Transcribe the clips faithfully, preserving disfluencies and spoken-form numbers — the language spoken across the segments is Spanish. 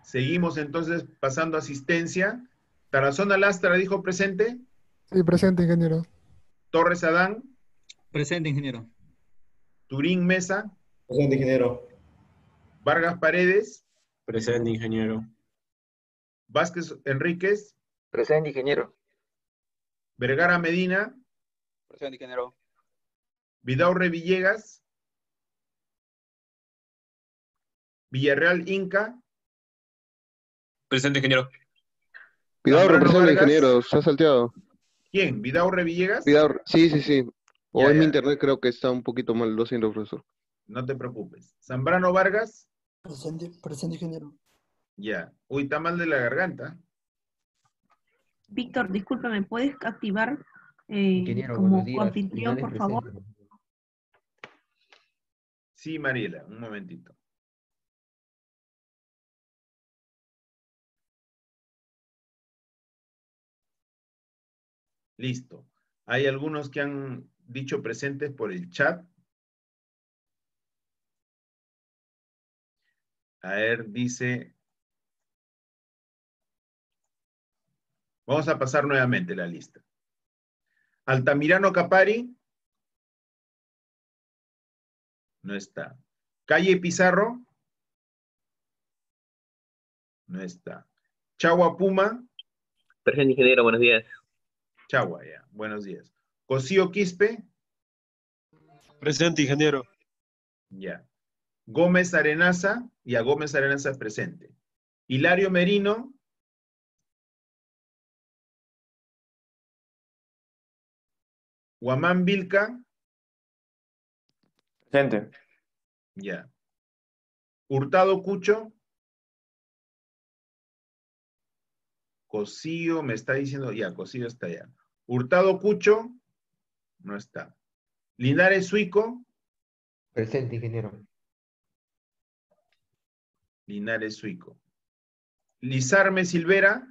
Seguimos entonces pasando asistencia. Tarazona Lastra dijo presente. Sí, presente, ingeniero. Torres Adán. Presente, ingeniero. Turín Mesa. Presente, ingeniero. Vargas Paredes. Presente, ingeniero. Vázquez Enríquez. Presente, ingeniero. Vergara Medina. Presente, ingeniero. Vidaurre Villegas. Villarreal Inca. Presente, ingeniero. Cuidado, Zambrano representa, Vargas. ingeniero, se ha salteado. ¿Quién? ¿Vidaurre Villegas? Cuidado, sí, sí, sí. O Ya, es mi ya. internet, creo que está un poquito mal, lo siento, profesor. No te preocupes. Zambrano Vargas. Presente, presente, ingeniero. Ya. Uy, está mal de la garganta. Víctor, discúlpame, ¿puedes activar eh, Ingeniero, como buenos días. coanfitrión, Linares por favor? presente. Sí, Mariela, un momentito. Listo. Hay algunos que han dicho presentes por el chat. A ver, dice... Vamos a pasar nuevamente la lista. Altamirano Capari. No está. Calle Pizarro. No está. Chagua Puma. Presente, ingeniero, buenos días. Chagua, ya. Buenos días. Cosío Quispe. Presente, ingeniero. Ya. Gómez Arenaza. Y a Gómez Arenaza presente. Hilario Merino. Guamán Vilca. Presente. Ya. Hurtado Cucho. Cosío me está diciendo, ya, Cosío está allá. Hurtado Cucho, no está. Linares Suico. Presente, ingeniero. Linares Suico. Lizarme Silvera.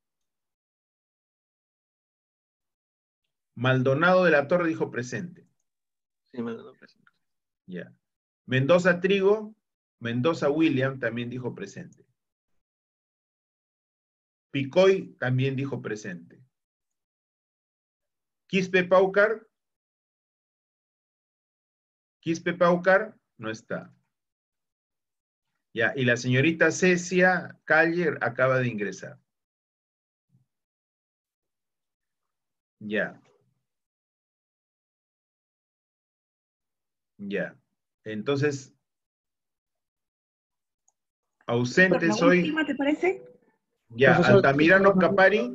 Maldonado de la Torre dijo presente. Sí, Maldonado, presente. Ya. Mendoza Trigo. Mendoza William también dijo presente. Picoy también dijo presente. Quispe Paucar. Quispe Paucar no está. Ya, y la señorita Cecia Calle acaba de ingresar. Ya. Ya. Entonces, ausente La soy. última, ¿te parece? Ya, Profesor, Altamirano Capari.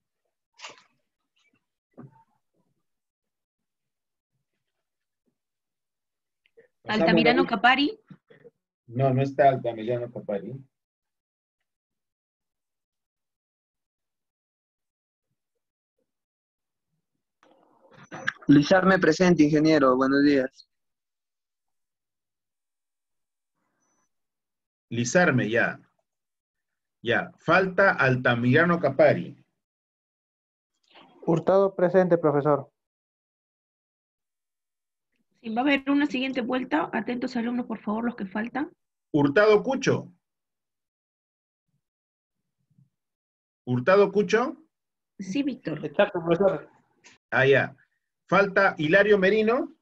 Altamirano Capari. No, no está Altamirano Capari. Lizarme presente, ingeniero. Buenos días. Lizarme, ya. Ya, falta Altamirano Capari. Hurtado presente, profesor. Si va a haber una siguiente vuelta, atentos alumnos, por favor, los que faltan. Hurtado Cucho. Hurtado Cucho. Sí, Víctor. Exacto, profesor. Ah, ya. Falta Hilario Merino.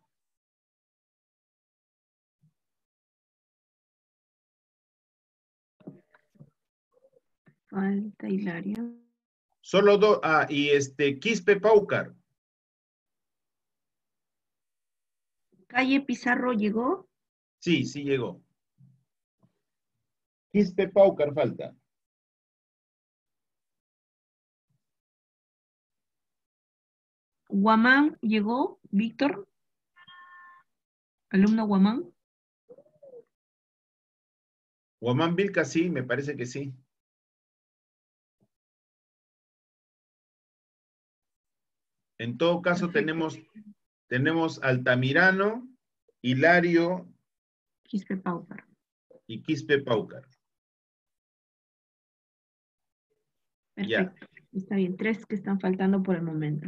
Falta Hilario. Solo dos. Ah, y este, Quispe Paucar. Calle Pizarro llegó. Sí, sí llegó. Quispe Paucar falta. Guamán llegó. Víctor. Alumno Guamán. Guamán Vilca, sí, me parece que sí. En todo caso, tenemos, tenemos Altamirano, Hilario Quispe Paucar. y Quispe Paucar. Ya. Perfecto. Está bien. Tres que están faltando por el momento.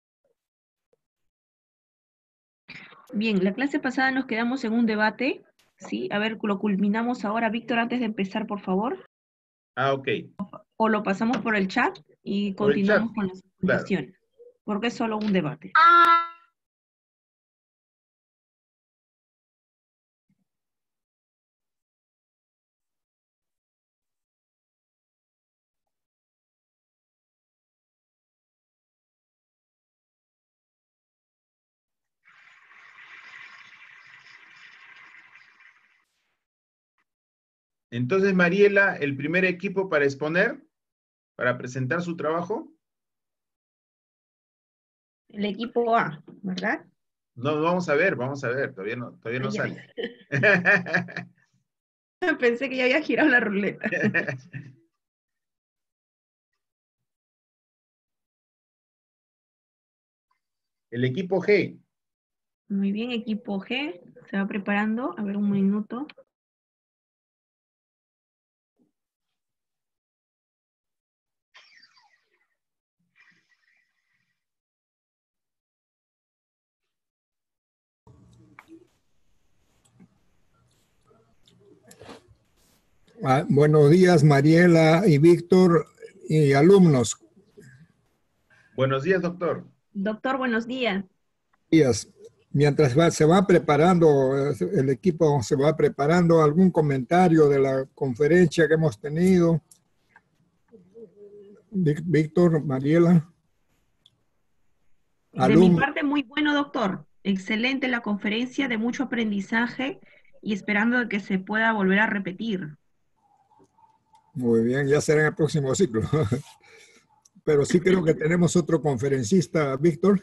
Bien, la clase pasada nos quedamos en un debate. Sí, a ver, lo culminamos ahora. Víctor, antes de empezar, por favor. Ah, ok. O lo pasamos por el chat y Por el chat, continuamos con las claro. explicaciones. Porque es solo un debate. Entonces, Mariela, el primer equipo para exponer, para presentar su trabajo. El equipo A, ¿verdad? No, vamos a ver, vamos a ver, todavía no, todavía no Ah, ya. sale. Pensé que ya había girado la ruleta. El equipo G. Muy bien, equipo G. Se va preparando. A ver, un minuto. Ah, buenos días, Mariela y Víctor y alumnos. Buenos días, doctor. Doctor, buenos días. Días. Mientras va, se va preparando, el equipo se va preparando, ¿algún comentario de la conferencia que hemos tenido? Víctor, Mariela. De mi Alumnos. parte, muy bueno, doctor. Excelente la conferencia, de mucho aprendizaje y esperando de que se pueda volver a repetir. Muy bien, ya será en el próximo ciclo. Pero sí creo que tenemos otro conferencista, Víctor.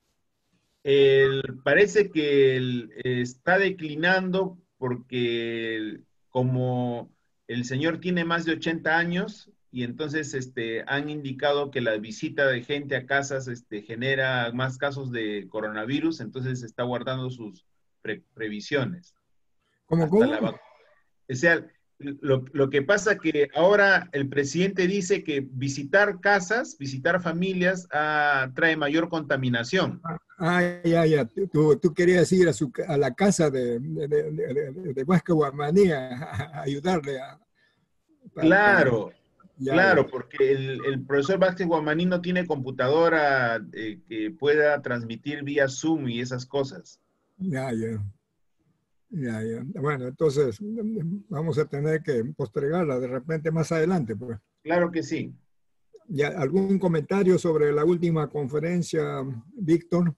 El- parece que el- está declinando porque el- como el señor tiene más de ochenta años y entonces este, han indicado que la visita de gente a casas este, genera más casos de coronavirus, entonces está guardando sus pre- previsiones. ¿Cómo, Hasta cómo? la vac- O sea, lo, lo que pasa que ahora el presidente dice que visitar casas, visitar familias, ah, trae mayor contaminación. Ah, ya, ya. Tú, tú querías ir a, su, a la casa de, de, de, de, de Vázquez Guamaní a, a ayudarle a... Para, Claro, para, ya, claro, ya. porque el, el profesor Vázquez Guamaní no tiene computadora eh, que pueda transmitir vía Zoom y esas cosas. Ya, ya. Ya, ya. Bueno, entonces vamos a tener que postergarla de repente más adelante, pues. Claro que sí. Ya, ¿algún comentario sobre la última conferencia, Víctor?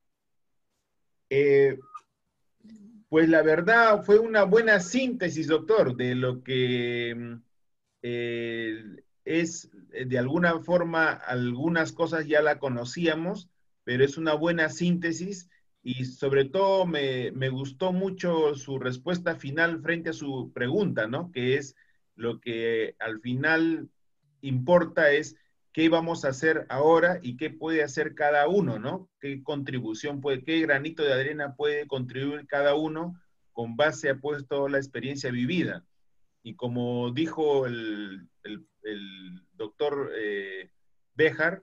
Eh, pues la verdad fue una buena síntesis, doctor, de lo que eh, es, de alguna forma, algunas cosas ya la conocíamos, pero es una buena síntesis y sobre todo me, me gustó mucho su respuesta final frente a su pregunta, ¿no? Que es lo que al final importa es qué vamos a hacer ahora y qué puede hacer cada uno, ¿no? Qué contribución puede, qué granito de arena puede contribuir cada uno con base a pues toda la experiencia vivida. Y como dijo el, el, el doctor eh, Béjar,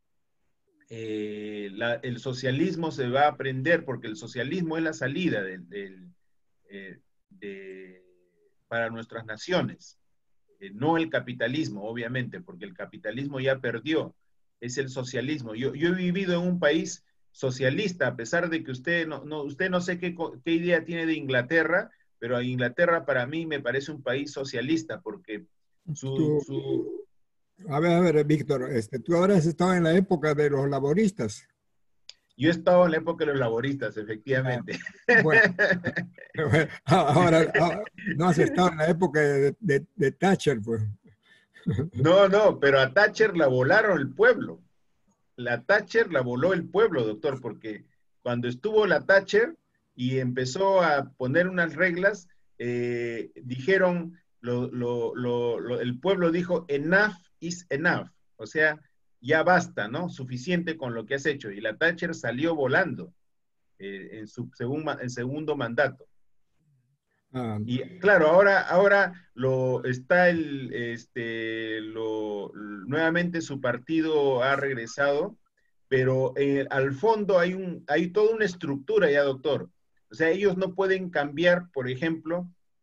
eh, la, el socialismo se va a aprender porque el socialismo es la salida del, del, eh, de, para nuestras naciones, eh, no el capitalismo, obviamente, porque el capitalismo ya perdió, es el socialismo. Yo, yo he vivido en un país socialista, a pesar de que usted no, no, usted no sé qué, qué idea tiene de Inglaterra, pero Inglaterra para mí me parece un país socialista, porque su... Tú, su... A ver, a ver, Víctor, este, tú ahora has estado en la época de los laboristas. Yo he estado en la época de los laboristas, efectivamente. Ah, bueno, ahora, ahora no has estado en la época de, de, de Thatcher, pues. No, no, pero a Thatcher la volaron el pueblo. La Thatcher la voló el pueblo, doctor, porque cuando estuvo la Thatcher y empezó a poner unas reglas, eh, dijeron, lo, lo, lo, lo, el pueblo dijo, enough is enough, o sea, ya basta, ¿no? Suficiente con lo que has hecho. Y la Thatcher salió volando eh, en su segun, en segundo mandato. Ah. Y claro, ahora, ahora lo, está el, este, lo, nuevamente su partido ha regresado, pero eh, al fondo hay, un, hay toda una estructura ya, doctor. O sea, ellos no pueden cambiar, por ejemplo,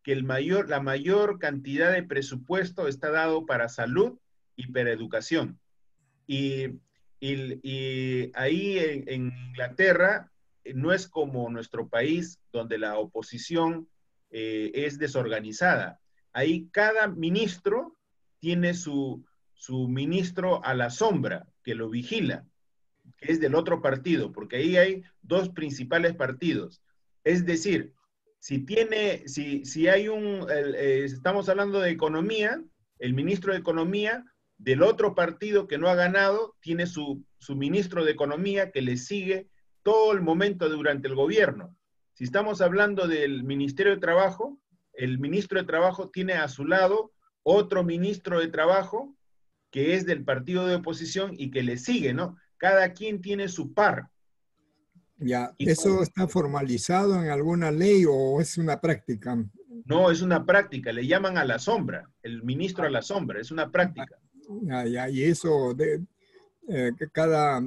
que el mayor, la mayor cantidad de presupuesto está dado para salud y para educación. Y, y, y ahí en, en Inglaterra no es como nuestro país, donde la oposición eh, es desorganizada. Ahí cada ministro tiene su, su ministro a la sombra, que lo vigila, que es del otro partido, porque ahí hay dos principales partidos. Es decir, si tiene, si, si hay un, el, eh, estamos hablando de economía, el ministro de economía del otro partido que no ha ganado, tiene su, su ministro de economía que le sigue todo el momento durante el gobierno. Si estamos hablando del Ministerio de Trabajo, el ministro de Trabajo tiene a su lado otro ministro de Trabajo que es del partido de oposición y que le sigue, ¿no? Cada quien tiene su par. Ya, ¿eso está formalizado en alguna ley o es una práctica? No, es una práctica, le llaman a la sombra, el ministro a la sombra, es una práctica. Ya, ya, y eso de eh, que cada,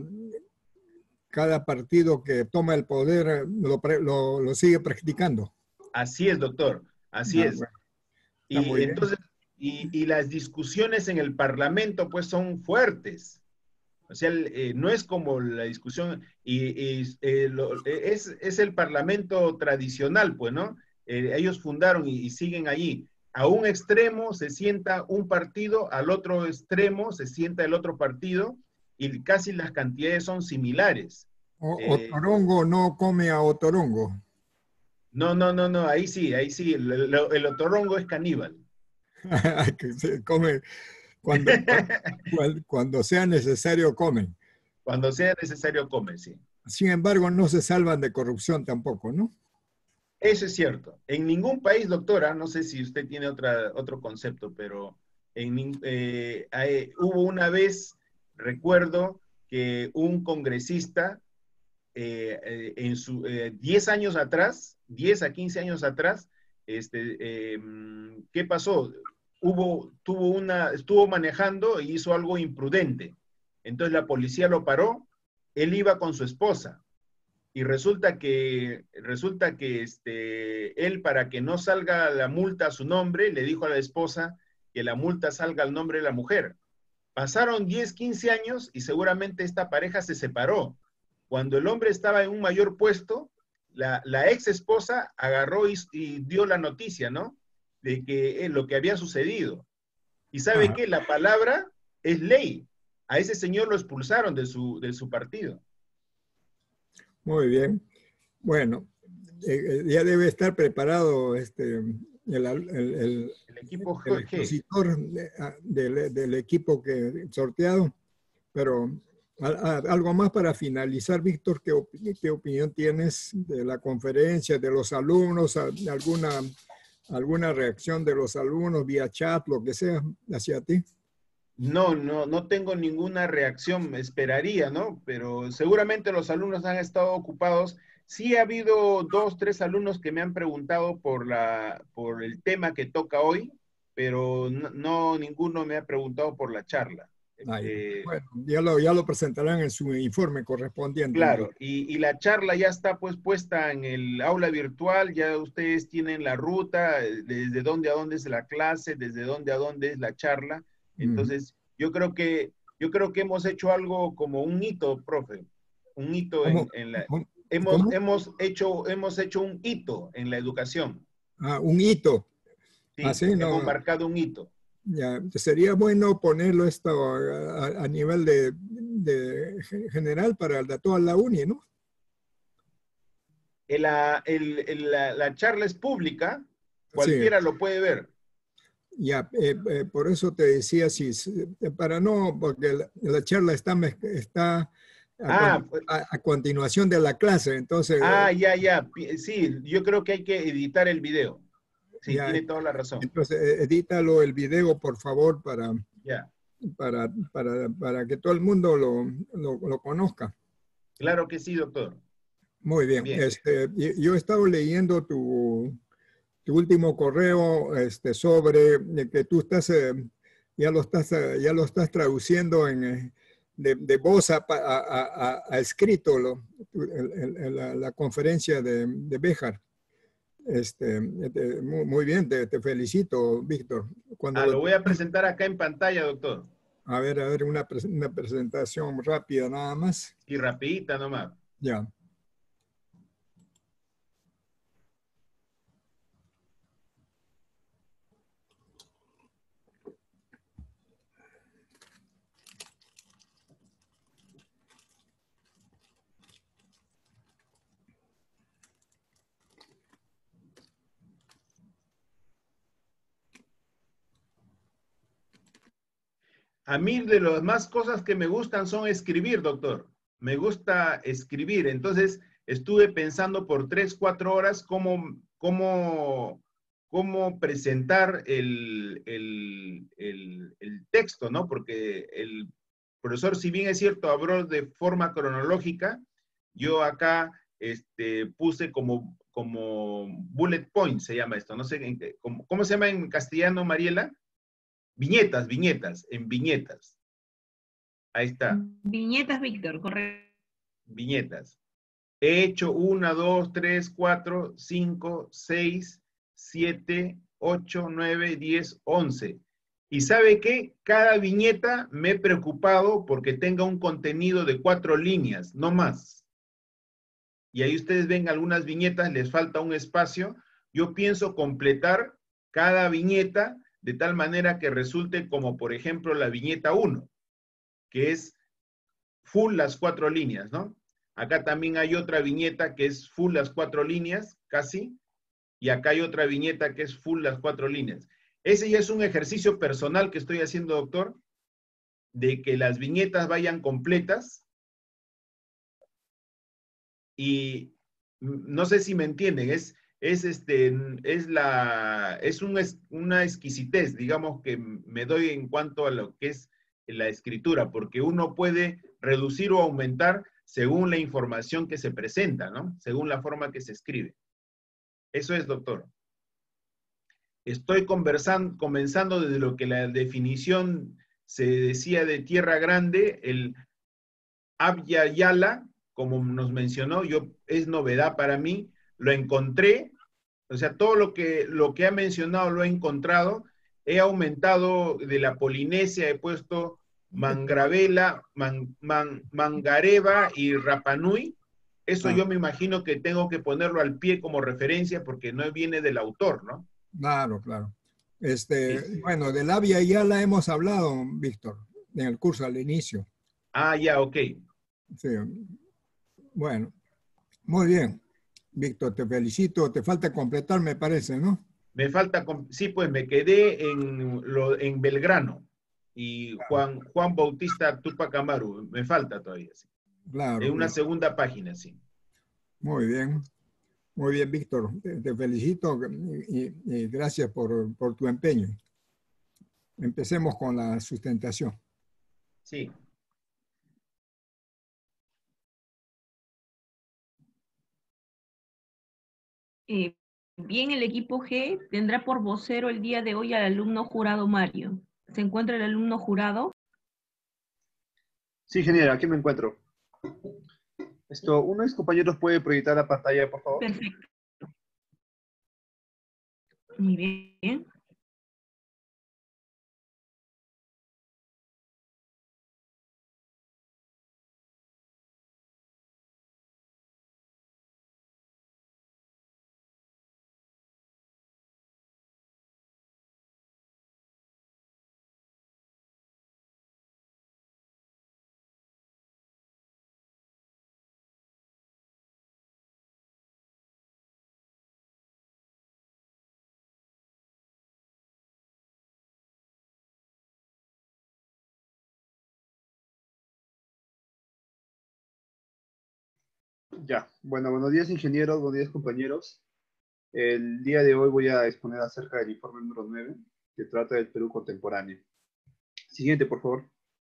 cada partido que toma el poder lo, lo, lo sigue practicando. Así es, doctor, así Ah, es. bueno. Y entonces, y, y las discusiones en el Parlamento pues son fuertes. O sea, eh, no es como la discusión, y, y eh, lo, es, es el Parlamento tradicional, pues, ¿no? Eh, ellos fundaron y, y siguen allí. A un extremo se sienta un partido, al otro extremo se sienta el otro partido, y casi las cantidades son similares. O, Eh, Otorongo no come a Otorongo. no, no, no, no, ahí sí, ahí sí, el, el, el Otorongo es caníbal. Que se come cuando, cuando, cuando sea necesario comen. Cuando sea necesario comen, sí. Sin embargo, no se salvan de corrupción tampoco, ¿no? Eso es cierto. En ningún país, doctora, no sé si usted tiene otra, otro concepto, pero en, eh, hay, hubo una vez, recuerdo, que un congresista, eh, eh, en su, eh, diez años atrás, diez a quince años atrás, este, eh, ¿qué pasó? Hubo, tuvo una, estuvo manejando y hizo algo imprudente. Entonces la policía lo paró, él iba con su esposa. Y resulta que, resulta que este, él, para que no salga la multa a su nombre, le dijo a la esposa que la multa salga al nombre de la mujer. Pasaron diez, quince años y seguramente esta pareja se separó. Cuando el hombre estaba en un mayor puesto, la, la ex esposa agarró y, y dio la noticia, ¿no? De que eh, lo que había sucedido. ¿Y sabe Ajá. qué? La palabra es ley. A ese señor lo expulsaron de su, de su partido. Muy bien. Bueno, eh, ya debe estar preparado este, el, el, el, el equipo el expositor de, de, del equipo que sorteado. Pero a, a, algo más para finalizar, Víctor, ¿qué, ¿qué opinión tienes de la conferencia, de los alumnos, alguna, alguna reacción de los alumnos vía chat, lo que sea, hacia ti? No, no, no tengo ninguna reacción, me esperaría, ¿no? Pero seguramente los alumnos han estado ocupados. Sí ha habido dos, tres alumnos que me han preguntado por, la, por el tema que toca hoy, pero no, no ninguno me ha preguntado por la charla. Ay, eh, bueno, ya lo, ya lo presentarán en su informe correspondiente. Claro, y, y la charla ya está pues puesta en el aula virtual, ya ustedes tienen la ruta, desde dónde a dónde es la clase, desde dónde a dónde es la charla. Entonces, yo creo que yo creo que hemos hecho algo como un hito, profe, un hito en, en la hemos hemos hecho hemos hecho un hito en la educación. Ah, un hito. Sí, ¿Ah, sí? hemos No, marcado un hito. Ya, sería bueno ponerlo esto a, a nivel de, de general para la, toda la uni, ¿no? El, el, el, la, la charla es pública, cualquiera sí. Lo puede ver. Ya, eh, eh, por eso te decía, si, para no, porque la, la charla está, está a, ah, a, a, continuación de la clase, entonces... Ah, ya, ya, sí, yo creo que hay que editar el video. Sí, ya, tiene toda la razón. Entonces, edítalo el video, por favor, para, ya. para, para, para que todo el mundo lo, lo, lo conozca. Claro que sí, doctor. Muy bien. bien. Este, yo he estado leyendo tu... tu último correo este, sobre que tú estás, eh, ya, lo estás ya lo estás traduciendo en, de, de voz a, a, a, a escrito lo, el, el, la, la conferencia de, de Béjar. Este, te- muy, muy bien, te, te felicito, Víctor. Cuando Ah, lo- lo voy a presentar acá en pantalla, doctor. A ver, a ver, una, pres- una presentación rápida nada más. Y rapidita nomás. Ya. A mí de las más cosas que me gustan son escribir, doctor. Me gusta escribir. Entonces estuve pensando por tres, cuatro horas cómo, cómo, cómo presentar el, el, el, el texto, ¿no? Porque el profesor, si bien es cierto, habló de forma cronológica, yo acá este, puse como, como bullet point, se llama esto. No sé, en qué- ¿cómo, cómo se llama en castellano, Mariela? Viñetas, viñetas, en viñetas. Ahí está, Viñetas, Víctor, correcto. viñetas. He hecho una, dos, tres, cuatro, cinco, seis, siete, ocho, nueve, diez, once. ¿Y sabe qué? Cada viñeta me he preocupado porque tenga un contenido de cuatro líneas, no más. Y ahí ustedes ven algunas viñetas, les falta un espacio. Yo pienso completar cada viñeta de tal manera que resulte como, por ejemplo, la viñeta uno, que es full las cuatro líneas, ¿no? Acá también hay otra viñeta que es full las cuatro líneas, casi, y acá hay otra viñeta que es full las cuatro líneas. Ese ya es un ejercicio personal que estoy haciendo, doctor, de que las viñetas vayan completas y no sé si me entienden, es, es, este, es, la, es, un, es una exquisitez, digamos, que me doy en cuanto a lo que es la escritura, porque uno puede reducir o aumentar según la información que se presenta, ¿no? Según la forma que se escribe. Eso es, doctor. Estoy conversando, comenzando desde lo que la definición se decía de tierra grande, el Abya Yala, como nos mencionó, yo, es novedad para mí, lo encontré, o sea, todo lo que, lo que ha mencionado lo he encontrado, he aumentado de la Polinesia, he puesto Mangravela, Man, Man, Mangareva y Rapanui, eso Ah. yo me imagino que tengo que ponerlo al pie como referencia porque no viene del autor, ¿no? Claro, claro. Este, Sí. bueno, del Abya ya la hemos hablado, Víctor, en el curso al inicio. Ah, ya, ok. Sí. Bueno, muy bien. Víctor, te felicito. Te falta completar, me parece, ¿no? Me falta, sí, pues me quedé en, lo, en Belgrano y Juan, Juan Bautista Tupac Amaru, me falta todavía, sí. Claro. En una Claro. segunda página, sí. Muy bien. Muy bien, Víctor. Te, te felicito y, y, y gracias por, por tu empeño. Empecemos con la sustentación. Sí. Eh, bien, el equipo G tendrá por vocero el día de hoy al alumno jurado Mario. ¿Se encuentra el alumno jurado? Sí, ingeniero, aquí me encuentro. Esto, ¿uno de mis compañeros puede proyectar la pantalla, por favor? Perfecto. Muy bien. Ya, bueno, buenos días, ingenieros, buenos días, compañeros. El día de hoy voy a exponer acerca del informe número nueve, que trata del Perú contemporáneo. Siguiente, por favor.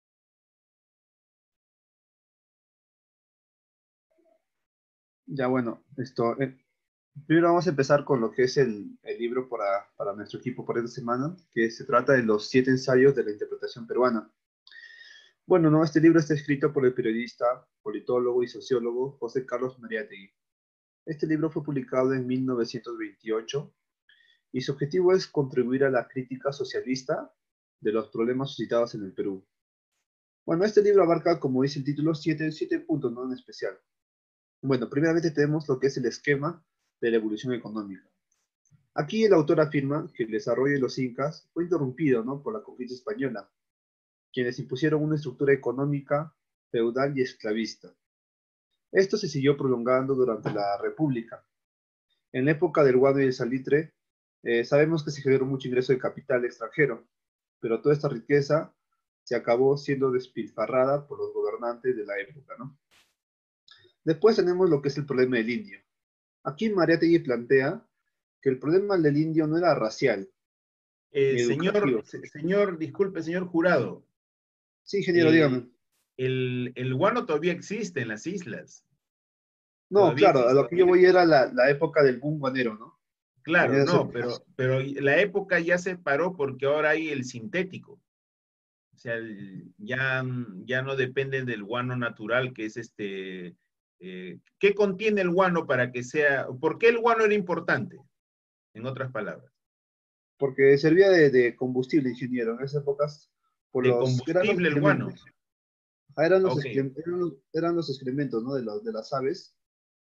Ya, bueno, esto, eh, primero vamos a empezar con lo que es el, el libro para, para nuestro equipo por esta semana, que se trata de los siete ensayos de la interpretación peruana. Bueno, no, este libro está escrito por el periodista, politólogo y sociólogo José Carlos Mariátegui. Este libro fue publicado en mil novecientos veintiocho y su objetivo es contribuir a la crítica socialista de los problemas suscitados en el Perú. Bueno, este libro abarca, como dice el título, siete, siete puntos, ¿no? En especial. Bueno, primeramente tenemos lo que es el esquema de la evolución económica. Aquí el autor afirma que el desarrollo de los incas fue interrumpido, ¿no? Por la conquista española, quienes impusieron una estructura económica feudal y esclavista. Esto se siguió prolongando durante la República. En la época del guano y el salitre, eh, sabemos que se generó mucho ingreso de capital extranjero, pero toda esta riqueza se acabó siendo despilfarrada por los gobernantes de la época, ¿no? Después tenemos lo que es el problema del indio. Aquí Mariátegui plantea que el problema del indio no era racial. Eh, ni señor, educativo. se- señor, disculpe, señor jurado. Sí, ingeniero, Eh, dígame. El, el guano todavía existe en las islas. No, Todavía claro, a existe. lo que yo voy era la, la época del boom guanero, ¿no? Claro, Tenía no, ese- pero, pero la época ya se paró porque ahora hay el sintético. O sea, el- ya, ya no depende del guano natural, que es este... eh, ¿qué contiene el guano para que sea... ¿Por qué el guano era importante? En otras palabras. Porque servía de, de combustible, ingeniero, en esas épocas, por De los, eran los combustible el guano. excrementos. Ah, eran, los Ok. excre- eran, los, eran los excrementos, ¿no? De, los, de las aves.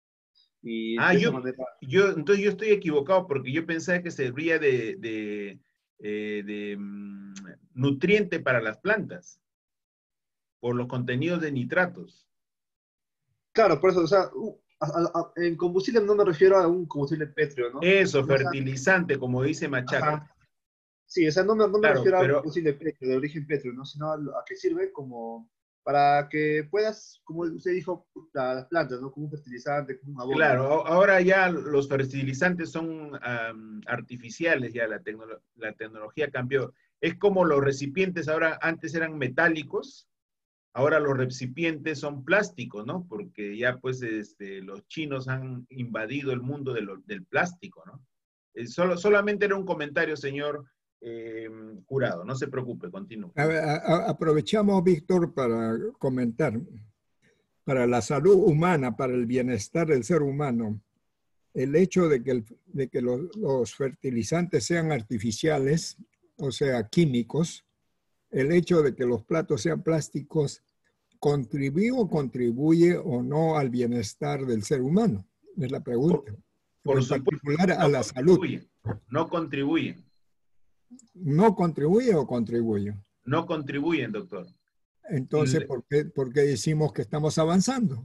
Y Ah, de esa yo, manera, yo, entonces yo estoy equivocado porque yo pensaba que servía de, de, eh, de, mm, nutriente para las plantas, por los contenidos de nitratos. claro, por eso, o sea, u- a- a- a- en combustible no me refiero a un combustible pétreo, ¿no? Eso, Sino, o sea, fertilizante, como dice Machaca. ajá. Sí, o sea, no me, no me Claro, refiero a un pero combustible pétreo, de origen pétreo, ¿no? Sino a, lo- a que sirve como para que puedas, como usted dijo, la- las plantas, ¿no? Como un fertilizante, como un abono. claro, a- ahora ya los fertilizantes son am, artificiales, ya la, tecnolo- la tecnología cambió. Es como los recipientes ahora, antes eran metálicos, ahora los recipientes son plásticos, ¿no? Porque ya pues este, los chinos han invadido el mundo de lo- del plástico, ¿no? Eh, solo, solamente era un comentario, señor eh, jurado, no se preocupe, continúe. A- a- a- aprovechamos, Víctor, para comentar. Para la salud humana, para el bienestar del ser humano, el hecho de que, el- de que los, los fertilizantes sean artificiales, o sea, químicos, el hecho de que los platos sean plásticos, ¿contribuye o contribuye o no al bienestar del ser humano? Es la pregunta. Por en supuesto, particular a no la salud. contribuyen, no contribuyen, ¿No contribuye o contribuye? no contribuyen, doctor. Entonces, Le- ¿por qué, por qué decimos que estamos avanzando?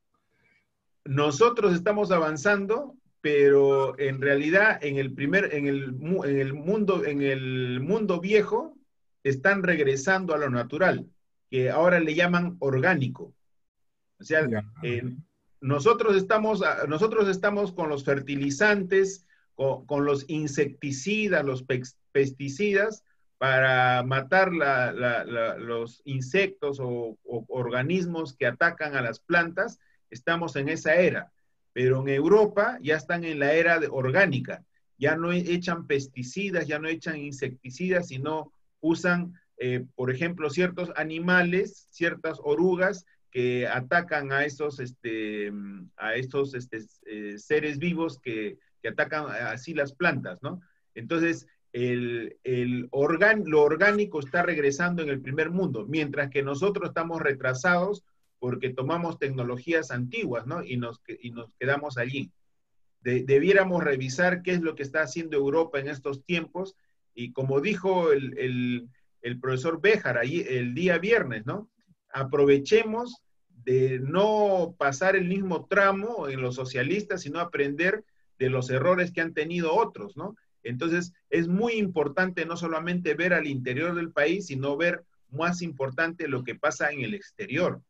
Nosotros estamos avanzando, pero en realidad en el primer, en el, mu- en el mundo, en el mundo viejo, están regresando a lo natural, que ahora le llaman orgánico. O sea, Ya. eh, nosotros estamos, a- nosotros estamos con los fertilizantes, con, con los insecticidas, los pex- pesticidas, para matar la- la- la- los insectos o, o organismos que atacan a las plantas. Estamos en esa era, pero en Europa ya están en la era de- orgánica, ya no e- echan pesticidas, ya no echan insecticidas, sino usan, eh, por ejemplo, ciertos animales, ciertas orugas que atacan a estos, este, mm, a estos este, eh, seres vivos que, que atacan así las plantas, ¿no? Entonces, el, el organ, lo orgánico está regresando en el primer mundo, mientras que nosotros estamos retrasados porque tomamos tecnologías antiguas, ¿no? Y nos, y nos quedamos allí. De, debiéramos revisar qué es lo que está haciendo Europa en estos tiempos, y como dijo el, el, el profesor Béjar ahí el día viernes, ¿no? Aprovechemos de no pasar el mismo tramo en los socialistas, sino aprender de los errores que han tenido otros, ¿no? Entonces, es muy importante no solamente ver al interior del país, sino ver más importante lo que pasa en el exterior.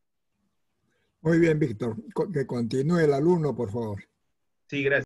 Muy bien, Víctor. Co- Que continúe el alumno, por favor. Sí, gracias.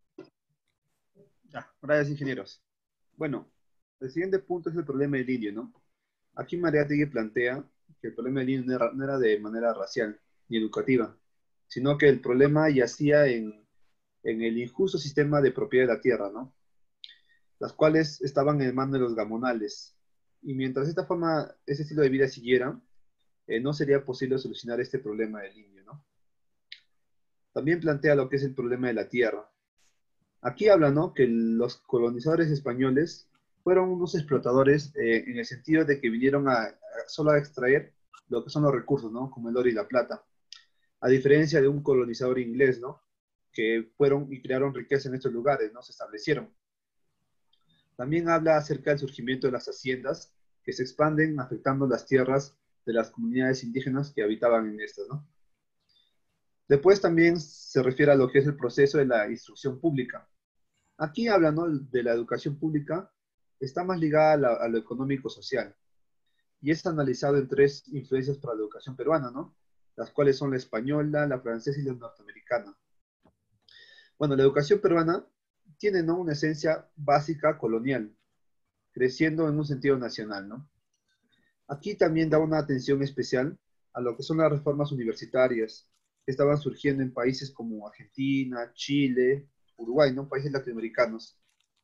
Ya, gracias, ingenieros. Bueno, el siguiente punto es el problema del indio, ¿no? Aquí Mariátegui plantea que el problema del indio no era, no era de manera racial ni educativa, sino que el problema yacía en, en el injusto sistema de propiedad de la tierra, ¿no? Las cuales estaban en manos de los gamonales. Y mientras esta forma, ese estilo de vida siguiera, eh, no sería posible solucionar este problema del indio, ¿no? También plantea lo que es el problema de la tierra. Aquí habla, ¿no?, que los colonizadores españoles fueron unos explotadores eh, en el sentido de que vinieron a, a solo a extraer lo que son los recursos, ¿no?, como el oro y la plata. A diferencia de un colonizador inglés, ¿no?, que fueron y crearon riqueza en estos lugares, ¿no?, se establecieron. También habla acerca del surgimiento de las haciendas que se expanden afectando las tierras de las comunidades indígenas que habitaban en estas, ¿no? Después también se refiere a lo que es el proceso de la instrucción pública. Aquí habla, ¿no?, de la educación pública, está más ligada a, la, a lo económico-social, y es analizado en tres influencias para la educación peruana, ¿no?, las cuales son la española, la francesa y la norteamericana. Bueno, la educación peruana tiene, ¿no?, una esencia básica colonial, creciendo en un sentido nacional, ¿no? Aquí también da una atención especial a lo que son las reformas universitarias que estaban surgiendo en países como Argentina, Chile, Uruguay, ¿no?, países latinoamericanos.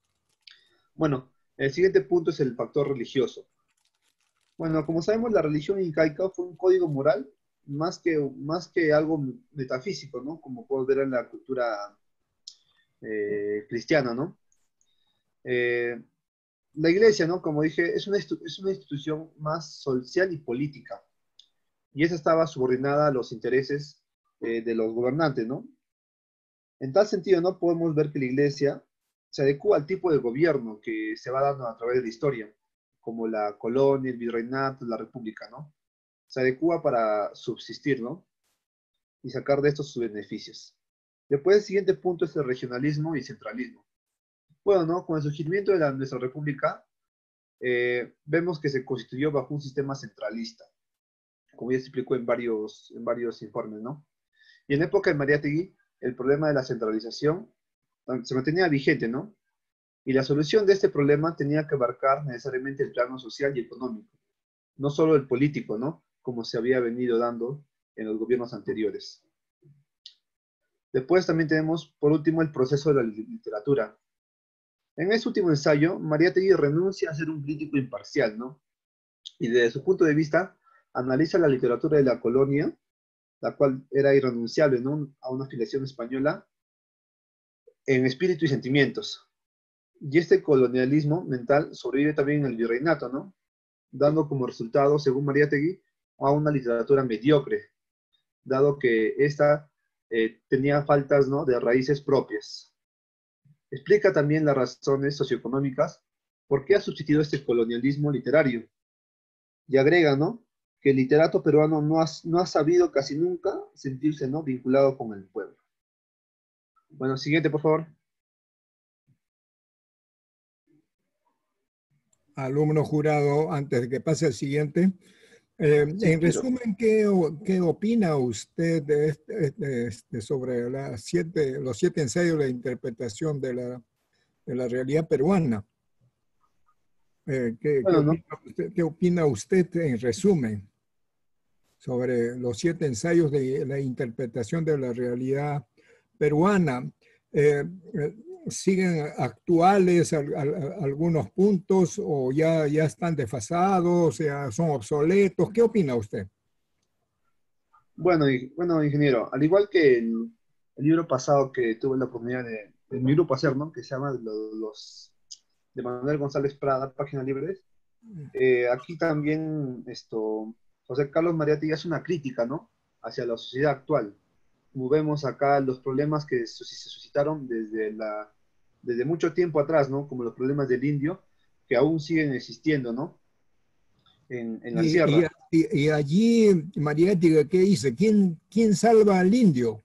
Bueno, el siguiente punto es el factor religioso. Bueno, como sabemos, la religión incaica fue un código moral más que, más que algo metafísico, ¿no?, como puedo ver en la cultura eh, cristiana, ¿no? Eh, la iglesia, ¿no?, como dije, es una, es una institución más social y política, y esa estaba subordinada a los intereses eh, de los gobernantes, ¿no? En tal sentido, ¿no?, podemos ver que la iglesia se adecua al tipo de gobierno que se va dando a través de la historia, como la colonia, el virreinato, la república, ¿no? Se adecua para subsistir, ¿no?, y sacar de estos sus beneficios. Después, el siguiente punto es el regionalismo y centralismo. Bueno, ¿no?, con el surgimiento de la, nuestra república, eh, vemos que se constituyó bajo un sistema centralista, como ya se explicó en varios, en varios informes, ¿no? Y en la época de Mariátegui, el problema de la centralización se mantenía vigente, ¿no? Y la solución de este problema tenía que abarcar necesariamente el plano social y económico, no solo el político, ¿no?, como se había venido dando en los gobiernos anteriores. Después también tenemos, por último, el proceso de la literatura. En este último ensayo, Mariátegui renuncia a ser un crítico imparcial, ¿no?, y desde su punto de vista, analiza la literatura de la colonia, la cual era irrenunciable, ¿no?, a una afiliación española, en espíritu y sentimientos. Y este colonialismo mental sobrevive también en el virreinato, ¿no?, dando como resultado, según Mariátegui, a una literatura mediocre, dado que ésta eh, tenía faltas, ¿no?, de raíces propias. Explica también las razones socioeconómicas por qué ha subsistido este colonialismo literario. Y agrega, ¿no?, que el literato peruano no ha, no ha sabido casi nunca sentirse, ¿no?, vinculado con el pueblo. Bueno, siguiente, por favor. Alumno jurado, antes de que pase al siguiente, eh, Sí, en quiero. resumen, ¿qué, ¿qué opina usted de este, de este, sobre las siete, los siete ensayos de interpretación de la, de la realidad peruana? Eh, ¿qué, Bueno, qué, ¿no? opina usted, ¿Qué opina usted en resumen sobre los siete ensayos de la interpretación de la realidad peruana? Eh, eh, ¿Siguen actuales al, al, algunos puntos o ya, ya están desfasados, ya son obsoletos? ¿Qué opina usted? Bueno, y, bueno, ingeniero, al igual que el, el libro pasado que tuve la oportunidad de, de mi grupo hacer, ¿no?, que se llama Los, los de Manuel González Prada, Páginas Libres, eh, aquí también esto, José Carlos Mariátegui hace una crítica, ¿no?, hacia la sociedad actual. Como vemos acá, los problemas que se suscitaron desde, la, desde mucho tiempo atrás, ¿no?, como los problemas del indio, que aún siguen existiendo, ¿no?, en, en la Y, sierra. y, y, y allí, Mariátegui, ¿qué dice? ¿Quién, quién salva al indio?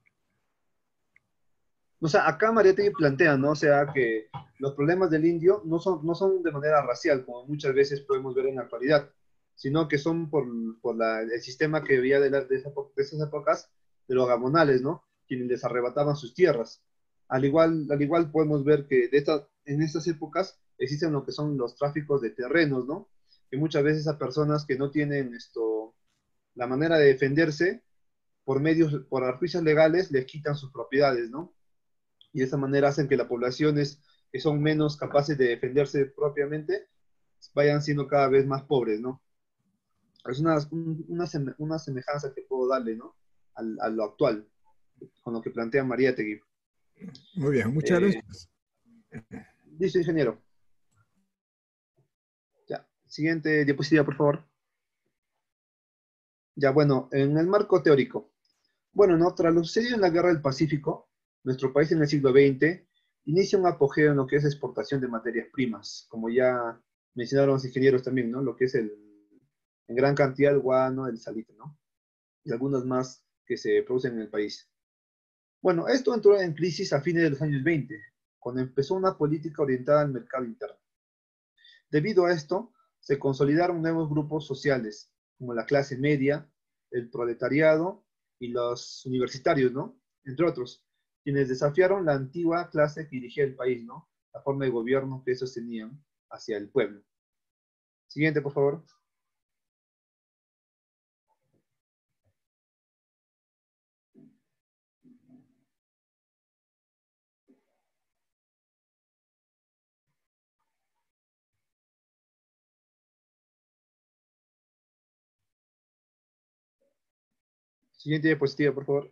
O sea, acá Mariátegui plantea, ¿no?, o sea, que los problemas del indio no son, no son de manera racial, como muchas veces podemos ver en la actualidad, sino que son por, por la, el sistema que había de, la, de, esa, de esas épocas, de los gamonales, ¿no?, quienes les arrebataban sus tierras. Al igual, al igual podemos ver que de esta, en estas épocas existen lo que son los tráficos de terrenos, ¿no?, que muchas veces a personas que no tienen esto, la manera de defenderse, por medios, por artificios legales, les quitan sus propiedades, ¿no? Y de esa manera hacen que las poblaciones que son menos capaces de defenderse propiamente vayan siendo cada vez más pobres, ¿no? Es una, una, una semejanza que puedo darle, ¿no?, a, a lo actual. con lo que plantea Mariátegui. Muy bien, muchas Eh, gracias. Listo, ingeniero. Ya, siguiente diapositiva, por favor. Ya, bueno, en el marco teórico. Bueno, ¿no? Tras lo sucedido en la Guerra del Pacífico, nuestro país en el siglo veinte inicia un apogeo en lo que es exportación de materias primas, como ya mencionaron los ingenieros también, ¿no? Lo que es el, en gran cantidad el guano, el salitre, ¿no? Y algunas más que se producen en el país. Bueno, esto entró en crisis a fines de los años veinte, cuando empezó una política orientada al mercado interno. Debido a esto, se consolidaron nuevos grupos sociales, como la clase media, el proletariado y los universitarios, ¿no? Entre otros, quienes desafiaron la antigua clase que dirigía el país, ¿no? La forma de gobierno que esos tenían hacia el pueblo. Siguiente, por favor. Siguiente diapositiva, por favor.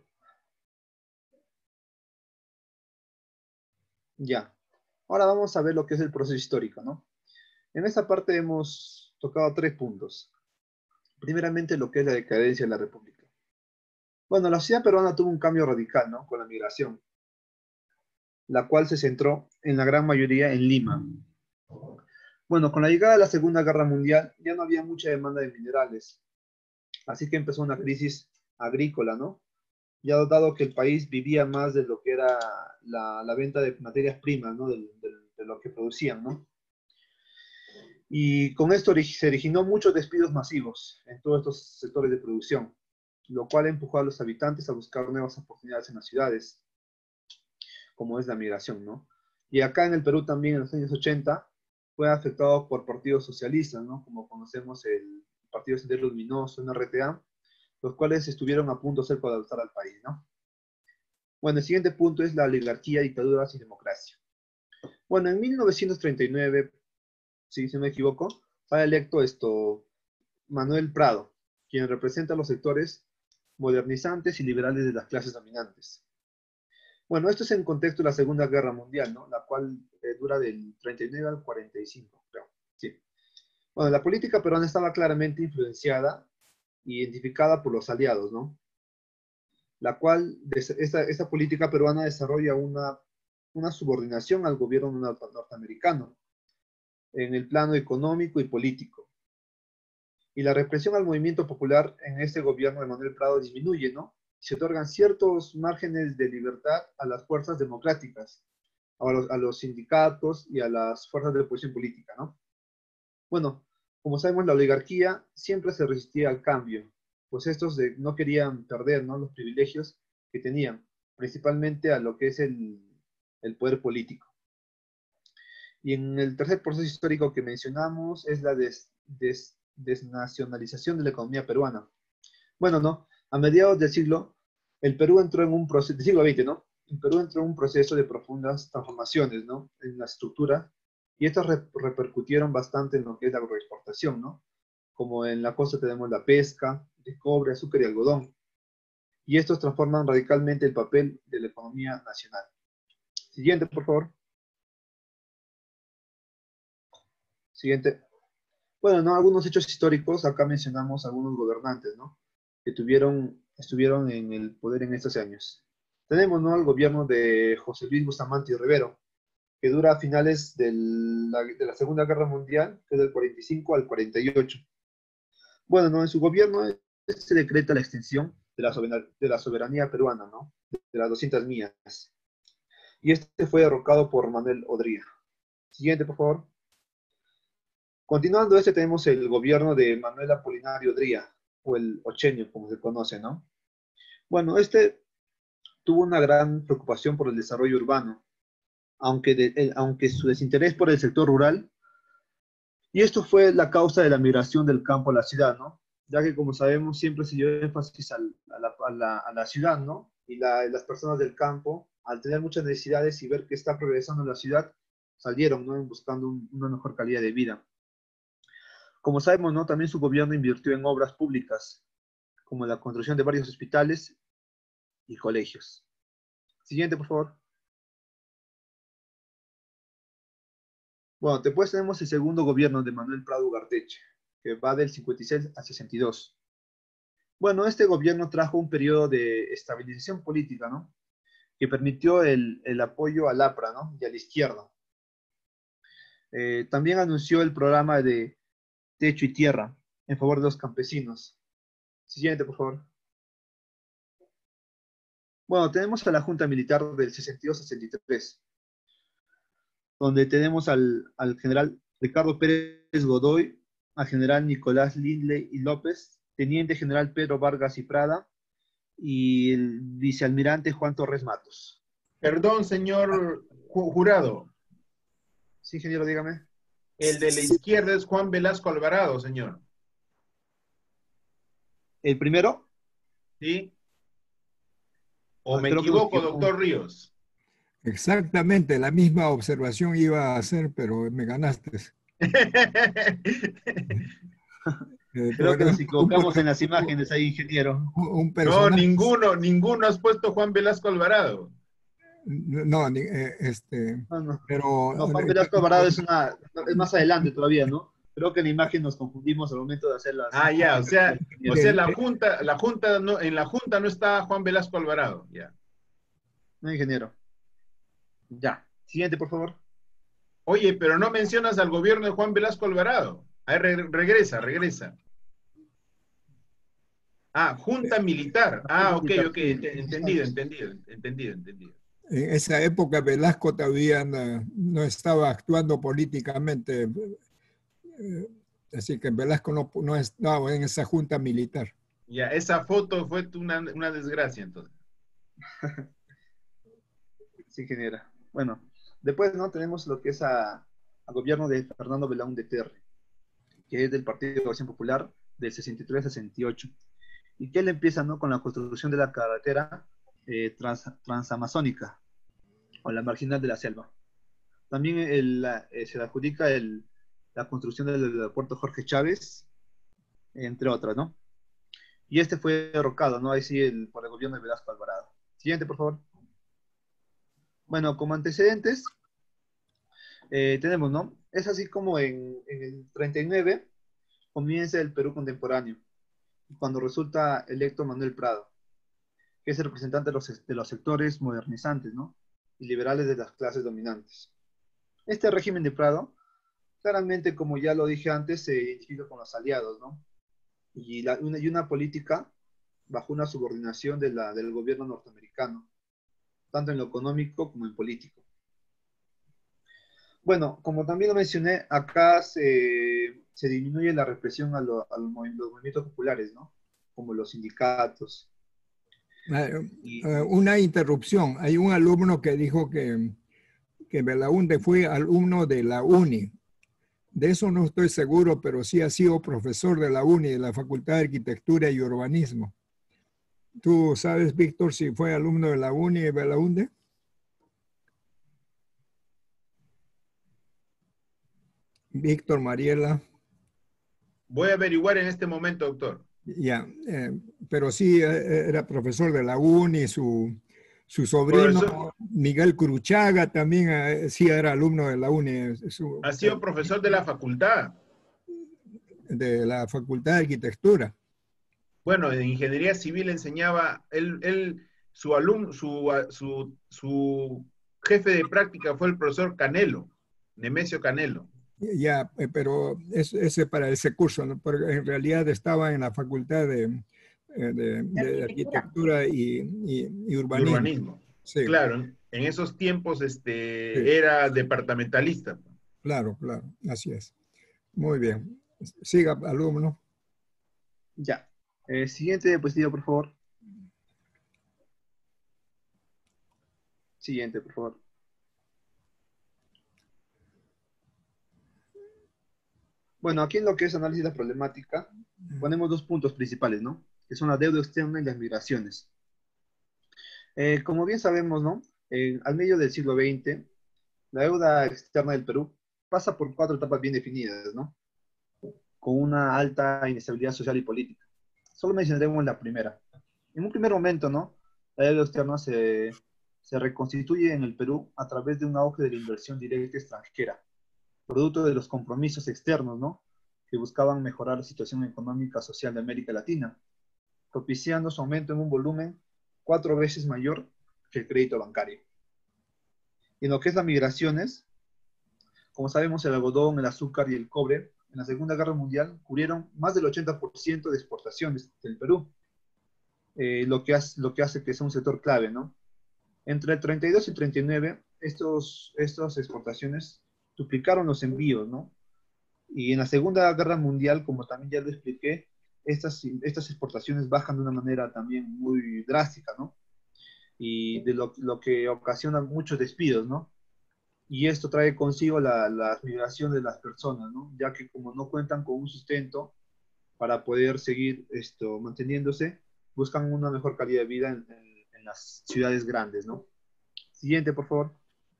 Ya. Ahora vamos a ver lo que es el proceso histórico, ¿no? En esta parte hemos tocado tres puntos. Primeramente, lo que es la decadencia de la República. Bueno, la sociedad peruana tuvo un cambio radical, ¿no? Con la migración, la cual se centró en la gran mayoría en Lima. Bueno, con la llegada de la Segunda Guerra Mundial ya no había mucha demanda de minerales, así que empezó una crisis agrícola, ¿no? Ya dado que el país vivía más de lo que era la, la venta de materias primas, ¿no? De, de, de lo que producían, ¿no? Y con esto se originó muchos despidos masivos en todos estos sectores de producción, lo cual empujó a los habitantes a buscar nuevas oportunidades en las ciudades, como es la migración, ¿no? Y acá en el Perú también en los años ochenta fue afectado por partidos socialistas, ¿no? Como conocemos el Partido Sendero Luminoso, N R T A, los cuales estuvieron a punto de ser colapsar al país, ¿no? Bueno, el siguiente punto es la oligarquía, dictaduras y democracia. Bueno, en mil novecientos treinta y nueve, si no me equivoco, fue electo esto Manuel Prado, quien representa a los sectores modernizantes y liberales de las clases dominantes. Bueno, esto es en contexto de la Segunda Guerra Mundial, ¿no? La cual eh, dura del treinta y nueve al cuarenta y cinco, creo. Sí. Bueno, la política peruana estaba claramente influenciada e identificada por los aliados, ¿no? La cual, esta, esta política peruana desarrolla una, una subordinación al gobierno norteamericano en el plano económico y político. Y la represión al movimiento popular en este gobierno de Manuel Prado disminuye, ¿no? Se otorgan ciertos márgenes de libertad a las fuerzas democráticas, a los, a los sindicatos y a las fuerzas de oposición política, ¿no? Bueno, como sabemos, la oligarquía siempre se resistía al cambio, pues estos de, no querían perder, ¿no? Los privilegios que tenían, principalmente a lo que es el, el poder político. Y en el tercer proceso histórico que mencionamos es la des, des, desnacionalización de la economía peruana. Bueno, ¿no? A mediados del siglo, el Perú entró en un proceso, del siglo veinte, ¿no? El Perú entró en un proceso de profundas transformaciones, ¿no? En la estructura, y estas re repercutieron bastante en lo que es la agroexportación, ¿no? Como en la costa tenemos la pesca, de cobre, azúcar y algodón. Y estos transforman radicalmente el papel de la economía nacional. Siguiente, por favor. Siguiente. Bueno, ¿no? Algunos hechos históricos, acá mencionamos algunos gobernantes, ¿no? Que tuvieron, estuvieron en el poder en estos años. Tenemos, ¿no? El gobierno de José Luis Bustamante y Rivero, que dura a finales del, la, de la Segunda Guerra Mundial, que es del cuarenta y cinco al cuarenta y ocho. Bueno, ¿no? En su gobierno se decreta la extensión de la soberanía, de la soberanía peruana, ¿no? De las doscientas millas. Y este fue derrocado por Manuel Odría. Siguiente, por favor. Continuando este tenemos el gobierno de Manuel Apolinario Odría, o el Ochenio, como se conoce, ¿no? Bueno, este tuvo una gran preocupación por el desarrollo urbano, aunque, de, eh, aunque su desinterés por el sector rural, y esto fue la causa de la migración del campo a la ciudad, ¿no? Ya que, como sabemos, siempre se dio énfasis al, a, la, a, la, a la ciudad, ¿no? Y la, las personas del campo, al tener muchas necesidades y ver que está progresando la ciudad, salieron, ¿no? Buscando un, una mejor calidad de vida. Como sabemos, ¿no? También su gobierno invirtió en obras públicas, como la construcción de varios hospitales y colegios. Siguiente, por favor. Bueno, después tenemos el segundo gobierno de Manuel Prado Ugarteche, que va del cincuenta y seis al sesenta y dos. Bueno, este gobierno trajo un periodo de estabilización política, ¿no? Que permitió el, el apoyo al A P R A, ¿no? Y a la izquierda. Eh, también anunció el programa de Techo y Tierra en favor de los campesinos. Siguiente, por favor. Bueno, tenemos a la Junta Militar del sesenta y dos al sesenta y tres, donde tenemos al, al general Ricardo Pérez Godoy, al general Nicolás Lindley y López, teniente general Pedro Vargas y Prada, y el vicealmirante Juan Torres Matos. Perdón, señor ju- jurado. Sí, ingeniero, dígame. El de la izquierda es Juan Velasco Alvarado, señor. ¿El primero? ¿Sí? ¿O Ah, me creo que equivoco, nos doctor Ríos? Exactamente, la misma observación iba a hacer, pero me ganaste. Eh, Creo que bueno, nos equivocamos un- en las imágenes ahí, ingeniero. un- un No, personaje. ninguno, ninguno has puesto Juan Velasco Alvarado. No, ni- eh, este, No, no. pero No, Juan eh, Velasco Alvarado es, una, es más adelante todavía, ¿no? Creo que en la imagen nos confundimos al momento de hacer las... Ah, ya, o sea, o Eh, sea, la eh, junta, la junta no, en la junta no está Juan Velasco Alvarado, ya. No, ingeniero. Ya. Siguiente, por favor. Oye, pero no mencionas al gobierno de Juan Velasco Alvarado. Ahí re- regresa, regresa. Ah, junta militar. Ah, ok, Militar, ok, sí. ent- entendido, entendido, entendido, entendido. en esa época Velasco todavía no, no estaba actuando políticamente, eh, así que Velasco no, no estaba en esa junta militar. Ya, esa foto fue una, una desgracia, entonces. Sí, ingeniero. Bueno, después, ¿no? Tenemos lo que es a, a gobierno de Fernando Belaúnde Terry, que es del Partido de Acción Popular del sesenta y tres al sesenta y ocho. Y que él empieza, ¿no? Con la construcción de la carretera eh, trans, transamazónica, o la marginal de la selva. También el, la- eh, se le adjudica el, la construcción del aeropuerto Jorge Chávez, entre otras, ¿no? Y este fue derrocado, ¿no? Ahí sí, el, por el gobierno de Velasco Alvarado. Siguiente, por favor. Bueno, como antecedentes, eh, tenemos, ¿no? Es así como en, en el treinta y nueve comienza el Perú contemporáneo, cuando resulta electo Manuel Prado, que es el representante de los, de los sectores modernizantes, ¿no? Y liberales de las clases dominantes. Este régimen de Prado, claramente, como ya lo dije antes, se identifica con los aliados, ¿no? Y, la, una, y una política bajo una subordinación de la, del gobierno norteamericano, tanto en lo económico como en político. Bueno, como también lo mencioné, acá se, se disminuye la represión a, lo, a los, movi- los movimientos populares, ¿no? Como los sindicatos. Eh, Y, eh, una interrupción. Hay un alumno que dijo que, que Belaúnde fue alumno de la UNI. De eso no estoy seguro, pero sí ha sido profesor de la UNI, de la Facultad de Arquitectura y Urbanismo. ¿Tú sabes, Víctor, si fue alumno de la UNI de Belaúnde? Víctor, Mariela. Voy a averiguar en este momento, doctor. Ya, eh, pero sí eh, era profesor de la UNI, su, su sobrino Profesor. Miguel Cruchaga también eh, sí era alumno de la UNI, su- Ha sido profesor de la facultad. de la Facultad de Arquitectura. Bueno, en ingeniería civil enseñaba, él, él su alumno, su, su, su jefe de práctica fue el profesor Canelo, Nemesio Canelo. Ya, eh, pero es, ese para ese curso, ¿no? Porque en realidad estaba en la Facultad de, eh, de- de Arquitectura y, y- y Y Urbanismo. urbanismo. Sí, Claro, en esos tiempos este, Sí. era departamentalista. claro, claro, así es. Muy bien. Siga, alumno. ya. Eh, siguiente diapositiva, por favor. Siguiente, por favor. Bueno, aquí en lo que es análisis de la problemática, ponemos dos puntos principales, ¿no? Que son la deuda externa y las migraciones. Eh, como bien sabemos, ¿no? Eh, al medio del siglo veinte, la deuda externa del Perú pasa por cuatro etapas bien definidas, ¿no? Con una alta inestabilidad social y política. Solo mencionaremos la primera. En un primer momento, ¿no? la deuda externa se, se reconstituye en el Perú a través de un auge de la inversión directa extranjera, producto de los compromisos externos, ¿no?, que buscaban mejorar la situación económica social de América Latina, propiciando su aumento en un volumen cuatro veces mayor que el crédito bancario. Y en lo que es las migraciones, como sabemos, el algodón, el azúcar y el cobre en la Segunda Guerra Mundial cubrieron más del ochenta por ciento de exportaciones del Perú, eh, lo, que hace, lo que hace que sea un sector clave, ¿no? Entre el treinta y dos y treinta y nueve, estos, estas exportaciones duplicaron los envíos, ¿no? Y en la Segunda Guerra Mundial, como también ya lo expliqué, estas, estas exportaciones bajan de una manera también muy drástica, ¿no? Y de lo, lo que ocasiona muchos despidos, ¿no? Y esto trae consigo la, la migración de las personas, ¿no? Ya que como no cuentan con un sustento para poder seguir esto, manteniéndose, buscan una mejor calidad de vida en, en, en las ciudades grandes, ¿no? Siguiente, por favor.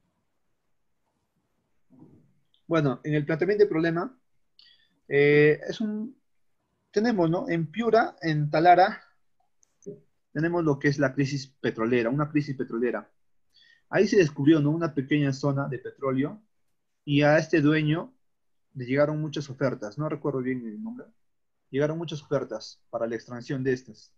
Bueno, en el planteamiento del problema, eh, es un, tenemos, ¿no?, en Piura, en Talara, tenemos lo que es la crisis petrolera, una crisis petrolera. Ahí se descubrió, ¿no?, una pequeña zona de petróleo y a este dueño le llegaron muchas ofertas, no recuerdo bien el nombre, llegaron muchas ofertas para la extracción de estas.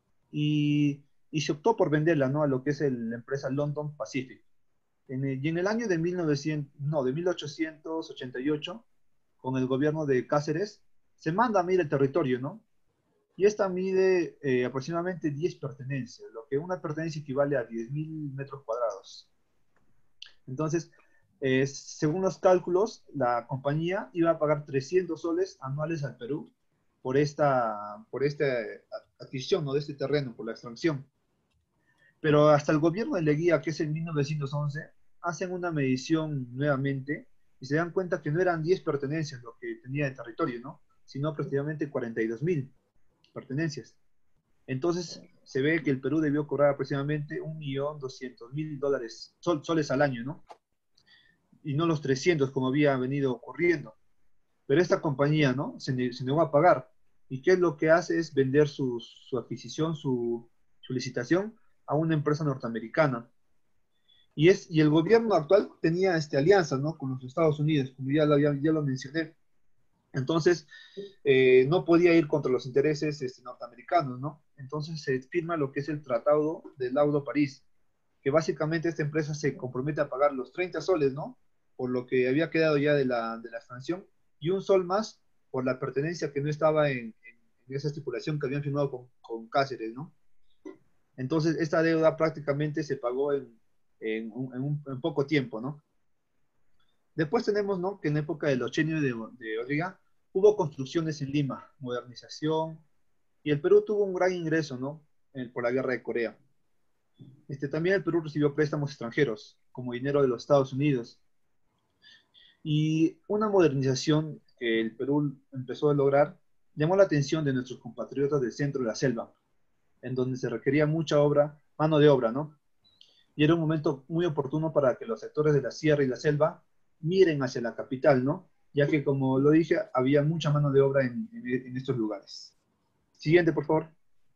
Y, y se optó por venderla, ¿no?, a lo que es el, la empresa London Pacific. En el, y en el año de, mil novecientos, no, de mil ochocientos ochenta y ocho, con el gobierno de Cáceres, se manda a medir el territorio, ¿no? Y esta mide eh, aproximadamente diez pertenencias, lo que una pertenencia equivale a diez mil metros cuadrados. Entonces, eh, según los cálculos, la compañía iba a pagar trescientos soles anuales al Perú por esta, por esta adquisición, ¿no?, de este terreno, por la extracción. Pero hasta el gobierno de Leguía, que es en mil novecientos once, hacen una medición nuevamente y se dan cuenta que no eran diez pertenencias lo que tenía de territorio, ¿no?, sino prácticamente cuarenta y dos mil pertenencias. Entonces se ve que el Perú debió cobrar aproximadamente un millón doscientos mil dólares, sol, soles al año, ¿no? Y no los trescientos como había venido ocurriendo. Pero esta compañía, ¿no?, se, se negó a pagar. ¿Y qué es lo que hace? Es vender su, su adquisición, su, su licitación a una empresa norteamericana. Y, es, y el gobierno actual tenía este, alianzas, ¿no?, con los Estados Unidos, como ya lo, ya, ya lo mencioné. Entonces, eh, no podía ir contra los intereses este, norteamericanos, ¿no? Entonces se firma lo que es el Tratado de Laudo-París, que básicamente esta empresa se compromete a pagar los treinta soles, ¿no?, por lo que había quedado ya de la, de la extracción, y un sol más por la pertenencia que no estaba en, en, en esa estipulación que habían firmado con, con Cáceres, ¿no? Entonces, esta deuda prácticamente se pagó en, en, un, en, un, en poco tiempo, ¿no? Después tenemos, ¿no?, que en la época del ochenio de, de Odriga hubo construcciones en Lima, modernización, y el Perú tuvo un gran ingreso, ¿no?, en, por la guerra de Corea. Este, también el Perú recibió préstamos extranjeros, como dinero de los Estados Unidos. Y una modernización que el Perú empezó a lograr llamó la atención de nuestros compatriotas del centro de la selva, en donde se requería mucha obra, mano de obra, ¿no? Y era un momento muy oportuno para que los sectores de la sierra y la selva miren hacia la capital, ¿no? Ya que, como lo dije, había mucha mano de obra en, en, en estos lugares. Siguiente, por favor.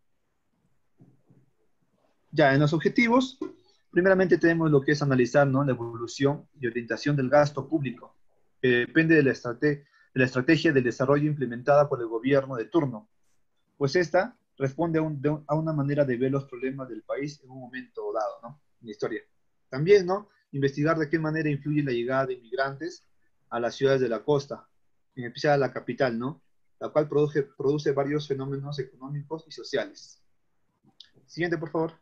Ya, en los objetivos, primeramente tenemos lo que es analizar, ¿no?, la evolución y orientación del gasto público, que depende de la, estrate de la estrategia del desarrollo implementada por el gobierno de turno, pues esta responde a, un, de, a una manera de ver los problemas del país en un momento dado, ¿no?, en la historia. También, ¿no?, investigar de qué manera influye la llegada de inmigrantes a las ciudades de la costa, en especial a la capital, ¿no?, la cual produce, produce varios fenómenos económicos y sociales. Siguiente, por favor.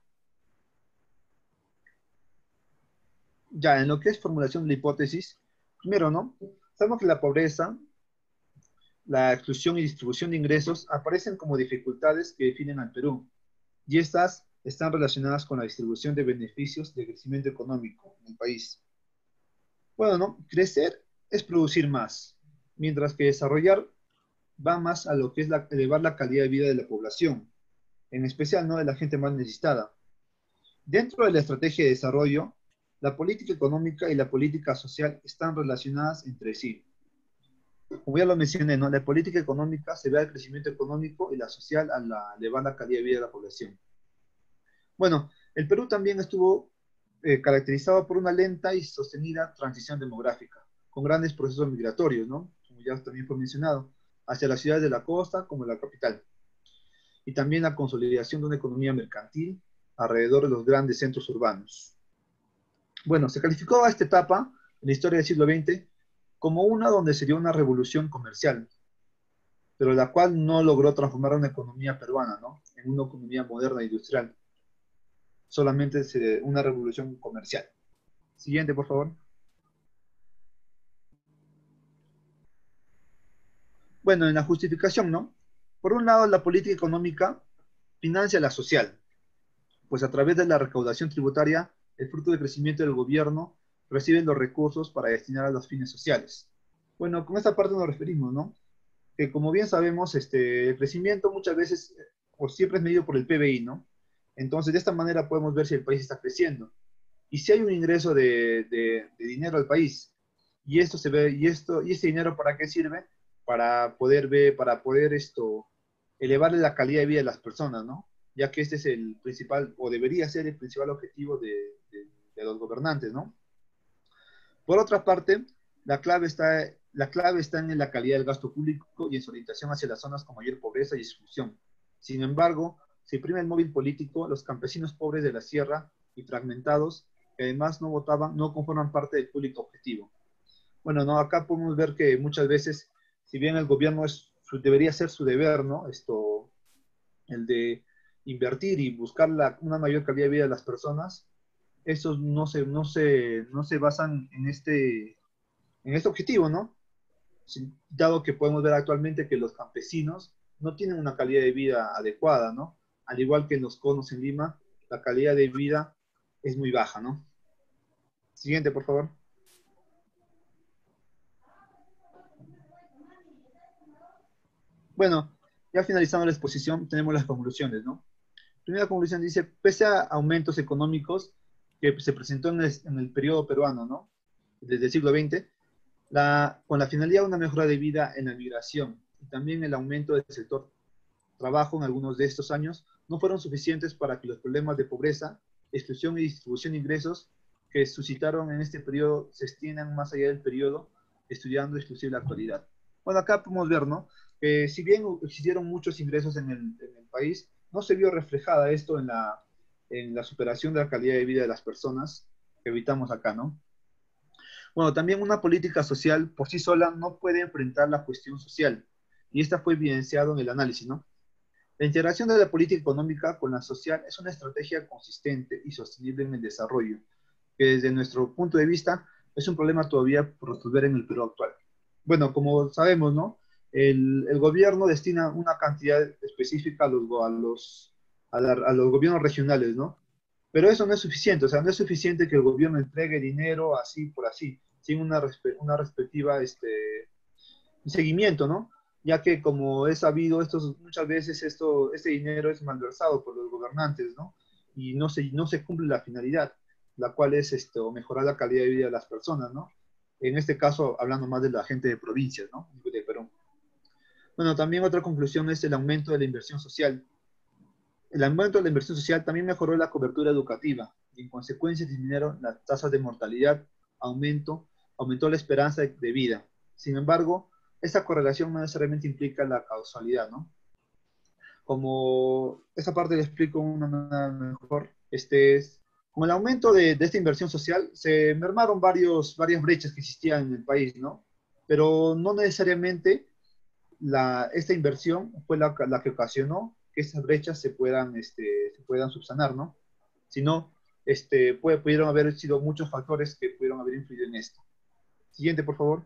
Ya, en lo que es formulación de la hipótesis, primero, ¿no?, sabemos que la pobreza, la exclusión y distribución de ingresos aparecen como dificultades que definen al Perú, y estas están relacionadas con la distribución de beneficios de crecimiento económico en el país. Bueno, ¿no?, crecer es producir más, mientras que desarrollar va más a lo que es la, elevar la calidad de vida de la población, en especial, ¿no?, de la gente más necesitada. Dentro de la estrategia de desarrollo, la política económica y la política social están relacionadas entre sí. Como ya lo mencioné, ¿no?, la política económica se ve al crecimiento económico y la social a la elevar la calidad de vida de la población. Bueno, El Perú también estuvo eh, caracterizado por una lenta y sostenida transición demográfica, con grandes procesos migratorios, ¿no? Como ya también fue mencionado, hacia las ciudades de la costa como la capital. Y también la consolidación de una economía mercantil alrededor de los grandes centros urbanos. Bueno, se calificó a esta etapa en la historia del siglo veinte como una donde sería una revolución comercial, pero la cual no logró transformar una economía peruana, ¿no?, en una economía moderna e industrial. Solamente es una revolución comercial. Siguiente, por favor. Bueno, en la justificación, ¿no? Por un lado, la política económica financia la social, pues a través de la recaudación tributaria, el fruto del crecimiento del gobierno reciben los recursos para destinar a los fines sociales. Bueno, con esta parte nos referimos, ¿no? Que como bien sabemos, este, el crecimiento muchas veces, o siempre es medido por el P B I, ¿no? Entonces, de esta manera podemos ver si el país está creciendo. Y si hay un ingreso de, de, de dinero al país, y esto se ve, y esto, y este dinero ¿para qué sirve? Para poder ver, para poder esto, elevarle la calidad de vida de las personas, ¿no? Ya que este es el principal, o debería ser el principal objetivo de, de, de los gobernantes, ¿no? Por otra parte, la clave, está, la clave está en la calidad del gasto público y en su orientación hacia las zonas con mayor pobreza y exclusión. Sin embargo, se imprime el móvil político, los campesinos pobres de la sierra y fragmentados, que además no votaban, no conforman parte del público objetivo. Bueno, no, acá podemos ver que muchas veces, si bien el gobierno es, debería ser su deber, ¿no? Esto, el de invertir y buscar la, una mayor calidad de vida de las personas, esos no se, no se, no se basan en este, en este objetivo, ¿no? Dado que podemos ver actualmente que los campesinos no tienen una calidad de vida adecuada, ¿no? Al igual que en los conos en Lima, la calidad de vida es muy baja, ¿no? Siguiente, por favor. Bueno, ya finalizando la exposición, tenemos las conclusiones, ¿no? Primera conclusión dice, pese a aumentos económicos que se presentó en el, en el periodo peruano, ¿no?, desde el siglo veinte, la, con la finalidad de una mejora de vida en la migración y también el aumento del sector trabajo en algunos de estos años, no fueron suficientes para que los problemas de pobreza, exclusión y distribución de ingresos que suscitaron en este periodo se extiendan más allá del periodo, estudiando exclusive la actualidad. Bueno, acá podemos ver, ¿no?, que si bien existieron muchos ingresos en el, en el país, no se vio reflejada esto en la, en la superación de la calidad de vida de las personas que habitamos acá, ¿no? Bueno, también una política social por sí sola no puede enfrentar la cuestión social, y esta fue evidenciado en el análisis, ¿no? La integración de la política económica con la social es una estrategia consistente y sostenible en el desarrollo, que desde nuestro punto de vista es un problema todavía por resolver en el Perú actual. Bueno, como sabemos, ¿no?, El, el gobierno destina una cantidad específica a los, a, los, a, la, a los gobiernos regionales, ¿no? Pero eso no es suficiente, o sea, no es suficiente que el gobierno entregue dinero así por así, sin una, una respectiva este, seguimiento, ¿no? Ya que como es sabido, estos, muchas veces esto, este dinero es malversado por los gobernantes, ¿no? Y no se, no se cumple la finalidad, la cual es esto, mejorar la calidad de vida de las personas, ¿no? En este caso, hablando más de la gente de provincias, ¿no?, de Perú. Bueno, también otra conclusión es el aumento de la inversión social. El aumento de la inversión social también mejoró la cobertura educativa y en consecuencia disminuyeron las tasas de mortalidad, aumento, aumentó la esperanza de vida. Sin embargo, esta correlación no necesariamente implica la causalidad, ¿no? Como esta parte le explico una manera mejor, este es, con el aumento de, de esta inversión social se mermaron varios, varias brechas que existían en el país, ¿no? Pero no necesariamente La, esta inversión fue la, la que ocasionó que esas brechas se puedan, este, se puedan subsanar, ¿no? Sino, este, puede, pudieron haber sido muchos factores que pudieron haber influido en esto. Siguiente, por favor.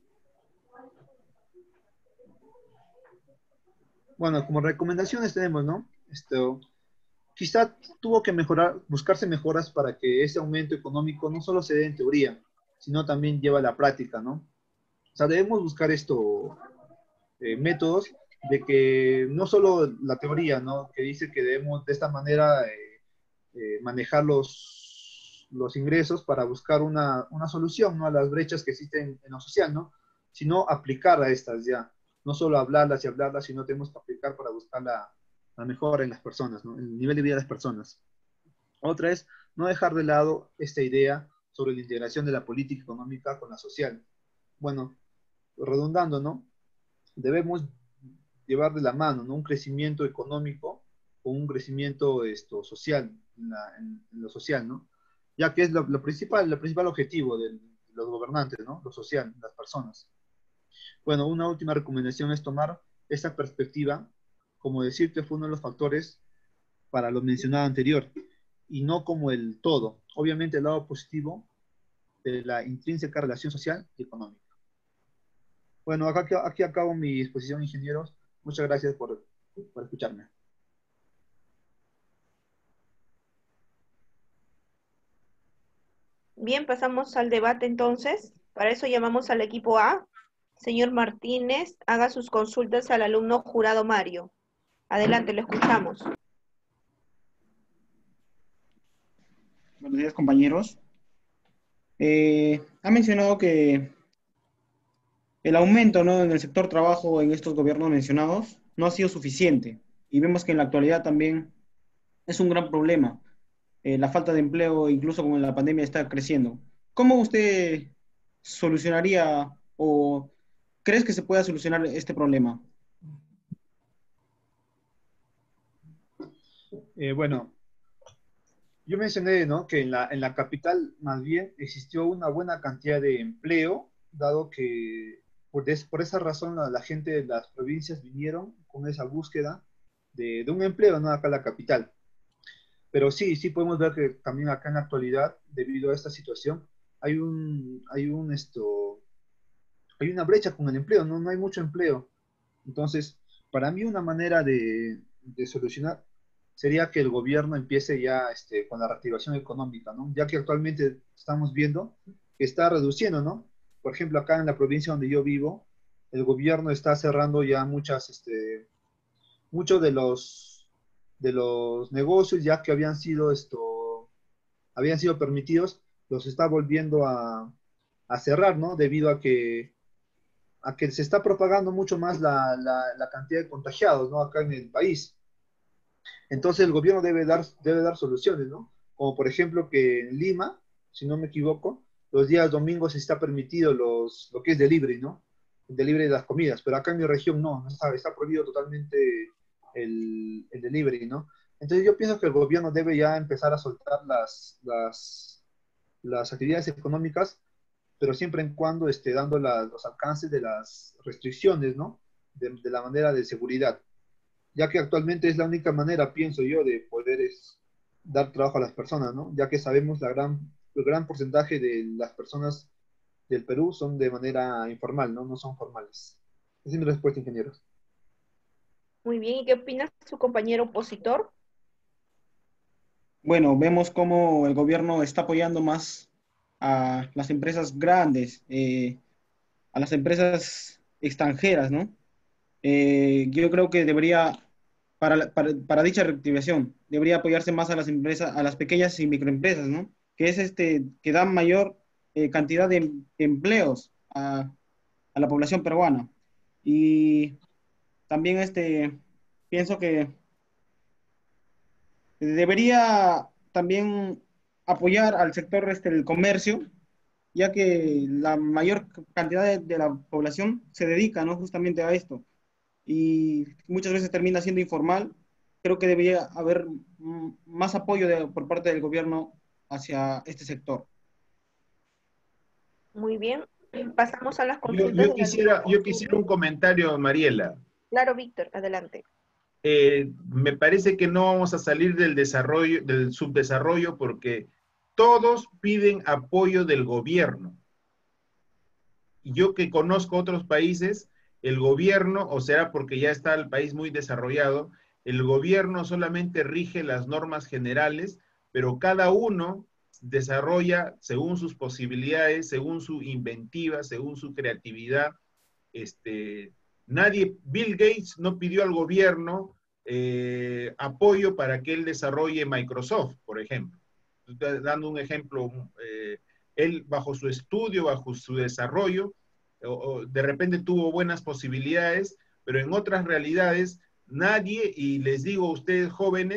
Bueno, como recomendaciones tenemos, ¿no? Esto, quizá tuvo que mejorar, buscarse mejoras para que ese aumento económico no solo se dé en teoría, sino también lleva a la práctica, ¿no? O sea, debemos buscar esto... Eh, métodos de que no solo la teoría, ¿no?, que dice que debemos de esta manera eh, eh, manejar los, los ingresos para buscar una, una solución, ¿no?, a las brechas que existen en lo social, ¿no?, sino aplicar a estas ya, no solo hablarlas y hablarlas, sino tenemos que aplicar para buscar la, la mejora en las personas, ¿no?, el nivel de vida de las personas. Otra es no dejar de lado esta idea sobre la integración de la política económica con la social. Bueno, redundando, ¿no? Debemos llevar de la mano, ¿no?, un crecimiento económico con un crecimiento esto, social, en, la, en, en lo social, ¿no? Ya que es lo, lo principal, el principal objetivo de los gobernantes, ¿no? Lo social, las personas. Bueno, una última recomendación es tomar esta perspectiva, como decir que fue uno de los factores para lo mencionado anterior, y no como el todo. Obviamente el lado positivo de la intrínseca relación social y económica. Bueno, acá, aquí acabo mi exposición, ingenieros. Muchas gracias por, por escucharme. Bien, pasamos al debate entonces. Para eso llamamos al equipo A. Señor Martínez, haga sus consultas al alumno Jurado Mario. Adelante, lo escuchamos. Buenos días, compañeros. Eh, ha mencionado que el aumento, ¿no?, en el sector trabajo en estos gobiernos mencionados no ha sido suficiente. Y vemos que en la actualidad también es un gran problema. Eh, la falta de empleo, incluso con la pandemia, está creciendo. ¿Cómo usted solucionaría o crees que se pueda solucionar este problema? Eh, bueno, yo mencioné, ¿no?, que en la, en la capital más bien existió una buena cantidad de empleo, dado que por, des, por esa razón la, la gente de las provincias vinieron con esa búsqueda de, de un empleo, ¿no?, acá en la capital. Pero sí, sí podemos ver que también acá en la actualidad, debido a esta situación, hay un, hay un, esto, hay una brecha con el empleo, ¿no? No hay mucho empleo. Entonces, para mí una manera de, de solucionar sería que el gobierno empiece ya este, con la reactivación económica, ¿no? Ya que actualmente estamos viendo que está reduciendo, ¿no? Por ejemplo, acá en la provincia donde yo vivo, el gobierno está cerrando ya muchas, este, muchos de los de los negocios ya que habían sido esto, habían sido permitidos, los está volviendo a, a cerrar, ¿no? Debido a que, a que se está propagando mucho más la, la, la cantidad de contagiados, ¿no?, acá en el país. Entonces el gobierno debe dar, debe dar soluciones, ¿no? Como por ejemplo que en Lima, si no me equivoco, los días domingos está permitido los, lo que es delivery, ¿no? El delivery de las comidas, pero acá en mi región no, no está, está prohibido totalmente El, el delivery, ¿no? Entonces yo pienso que el gobierno debe ya empezar a soltar las, las, las actividades económicas, pero siempre en cuando esté dando la, los alcances de las restricciones, ¿no? De, de la manera de seguridad, ya que actualmente es la única manera, pienso yo, de poder es, dar trabajo a las personas, ¿no? Ya que sabemos la gran, el gran porcentaje de las personas del Perú son de manera informal, ¿no? No son formales. Esa es mi respuesta, ingenieros. Muy bien, ¿y qué opina su compañero opositor? Bueno, vemos cómo el gobierno está apoyando más a las empresas grandes, eh, a las empresas extranjeras, ¿no? Eh, yo creo que debería, para, para, para dicha reactivación, debería apoyarse más a las empresas, a las pequeñas y microempresas, ¿no? Que es este, que dan mayor eh, cantidad de, de empleos a, a la población peruana. Y también este, pienso que debería también apoyar al sector este, del comercio, ya que la mayor cantidad de, de la población se dedica, ¿no?, justamente a esto. Y muchas veces termina siendo informal. Creo que debería haber más apoyo de, por parte del gobierno hacia este sector. Muy bien. Pasamos a las consultas. Yo, yo, quisiera, yo quisiera un comentario, Mariela. Claro, Víctor, adelante. Eh, me parece que no vamos a salir del desarrollo, del subdesarrollo, porque todos piden apoyo del gobierno. Yo que conozco otros países, el gobierno, o será porque ya está el país muy desarrollado, el gobierno solamente rige las normas generales, pero cada uno desarrolla según sus posibilidades, según su inventiva, según su creatividad. Este, nadie, Bill Gates no pidió al gobierno eh, apoyo para que él desarrolle Microsoft, por ejemplo. Dando un ejemplo, eh, él bajo su estudio, bajo su desarrollo, o, o de repente tuvo buenas posibilidades, pero en otras realidades nadie, y les digo a ustedes jóvenes,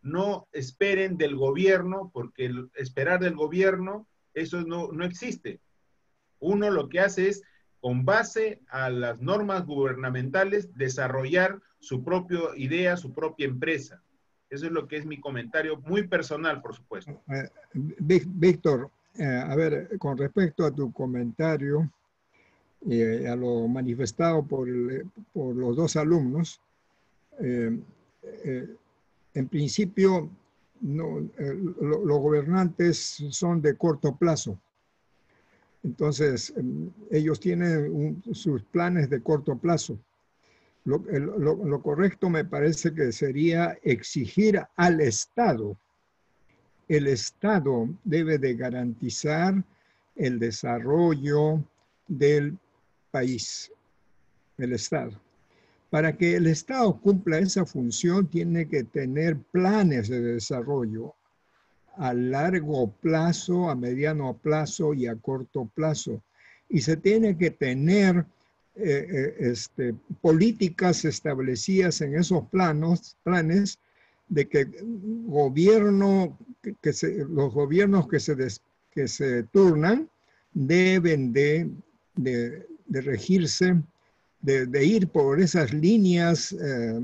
no esperen del gobierno, porque el esperar del gobierno, eso no, no existe. Uno lo que hace es, con base a las normas gubernamentales, desarrollar su propia idea, su propia empresa. Eso es lo que es mi comentario, muy personal, por supuesto. Eh, Víctor, eh, a ver, con respecto a tu comentario y eh, a lo manifestado por, el, por los dos alumnos, eh, eh, en principio no, eh, lo, los gobernantes son de corto plazo. Entonces, ellos tienen un, sus planes de corto plazo. Lo, lo, lo correcto me parece que sería exigir al Estado. El Estado debe de garantizar el desarrollo del país, el Estado. Para que el Estado cumpla esa función, tiene que tener planes de desarrollo a largo plazo, a mediano plazo y a corto plazo. Y se tiene que tener eh, eh, este, políticas establecidas en esos planos, planes de que gobierno, que, que se, los gobiernos que se, des, que se turnan deben de, de, de regirse, de, de ir por esas líneas eh,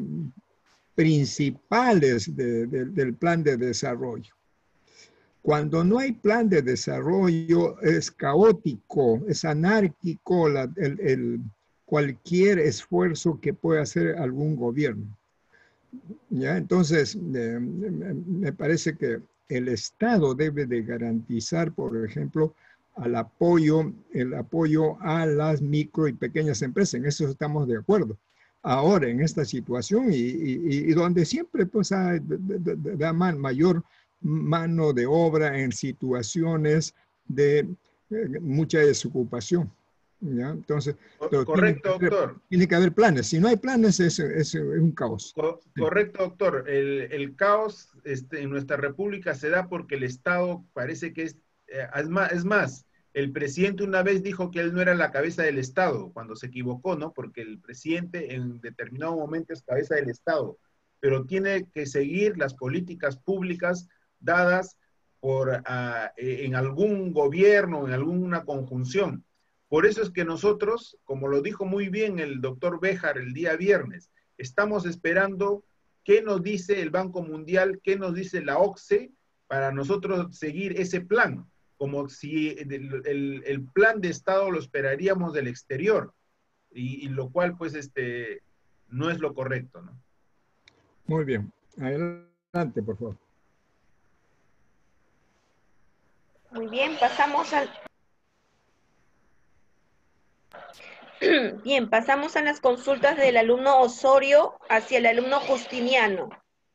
principales de, de, del plan de desarrollo. Cuando no hay plan de desarrollo, es caótico, es anárquico la, el, el, cualquier esfuerzo que pueda hacer algún gobierno. ¿Ya? Entonces, eh, me parece que el Estado debe de garantizar, por ejemplo, al apoyo, el apoyo a las micro y pequeñas empresas. En eso estamos de acuerdo. Ahora, en esta situación y, y, y donde siempre pues, hay, da mayor mano de obra en situaciones de eh, mucha desocupación. ¿Ya? Entonces, Correcto, tiene que haber, doctor. Tiene que haber planes. Si no hay planes, es, es, es un caos. Co correcto, doctor. El, el caos este, en nuestra república se da porque el Estado parece que es, eh, es, más, es más, el presidente una vez dijo que él no era la cabeza del Estado, cuando se equivocó, ¿no? Porque el presidente en determinado momento es cabeza del Estado, pero tiene que seguir las políticas públicas dadas por, uh, en algún gobierno, en alguna conjunción. Por eso es que nosotros, como lo dijo muy bien el doctor Béjar el día viernes, estamos esperando qué nos dice el Banco Mundial, qué nos dice la O C D E para nosotros seguir ese plan, como si el, el, el plan de Estado lo esperaríamos del exterior, y, y lo cual pues este, no es lo correcto, ¿no? Muy bien. Adelante, por favor. Muy bien, pasamos al... Bien, pasamos a las consultas del alumno Osorio hacia el alumno Justiniano.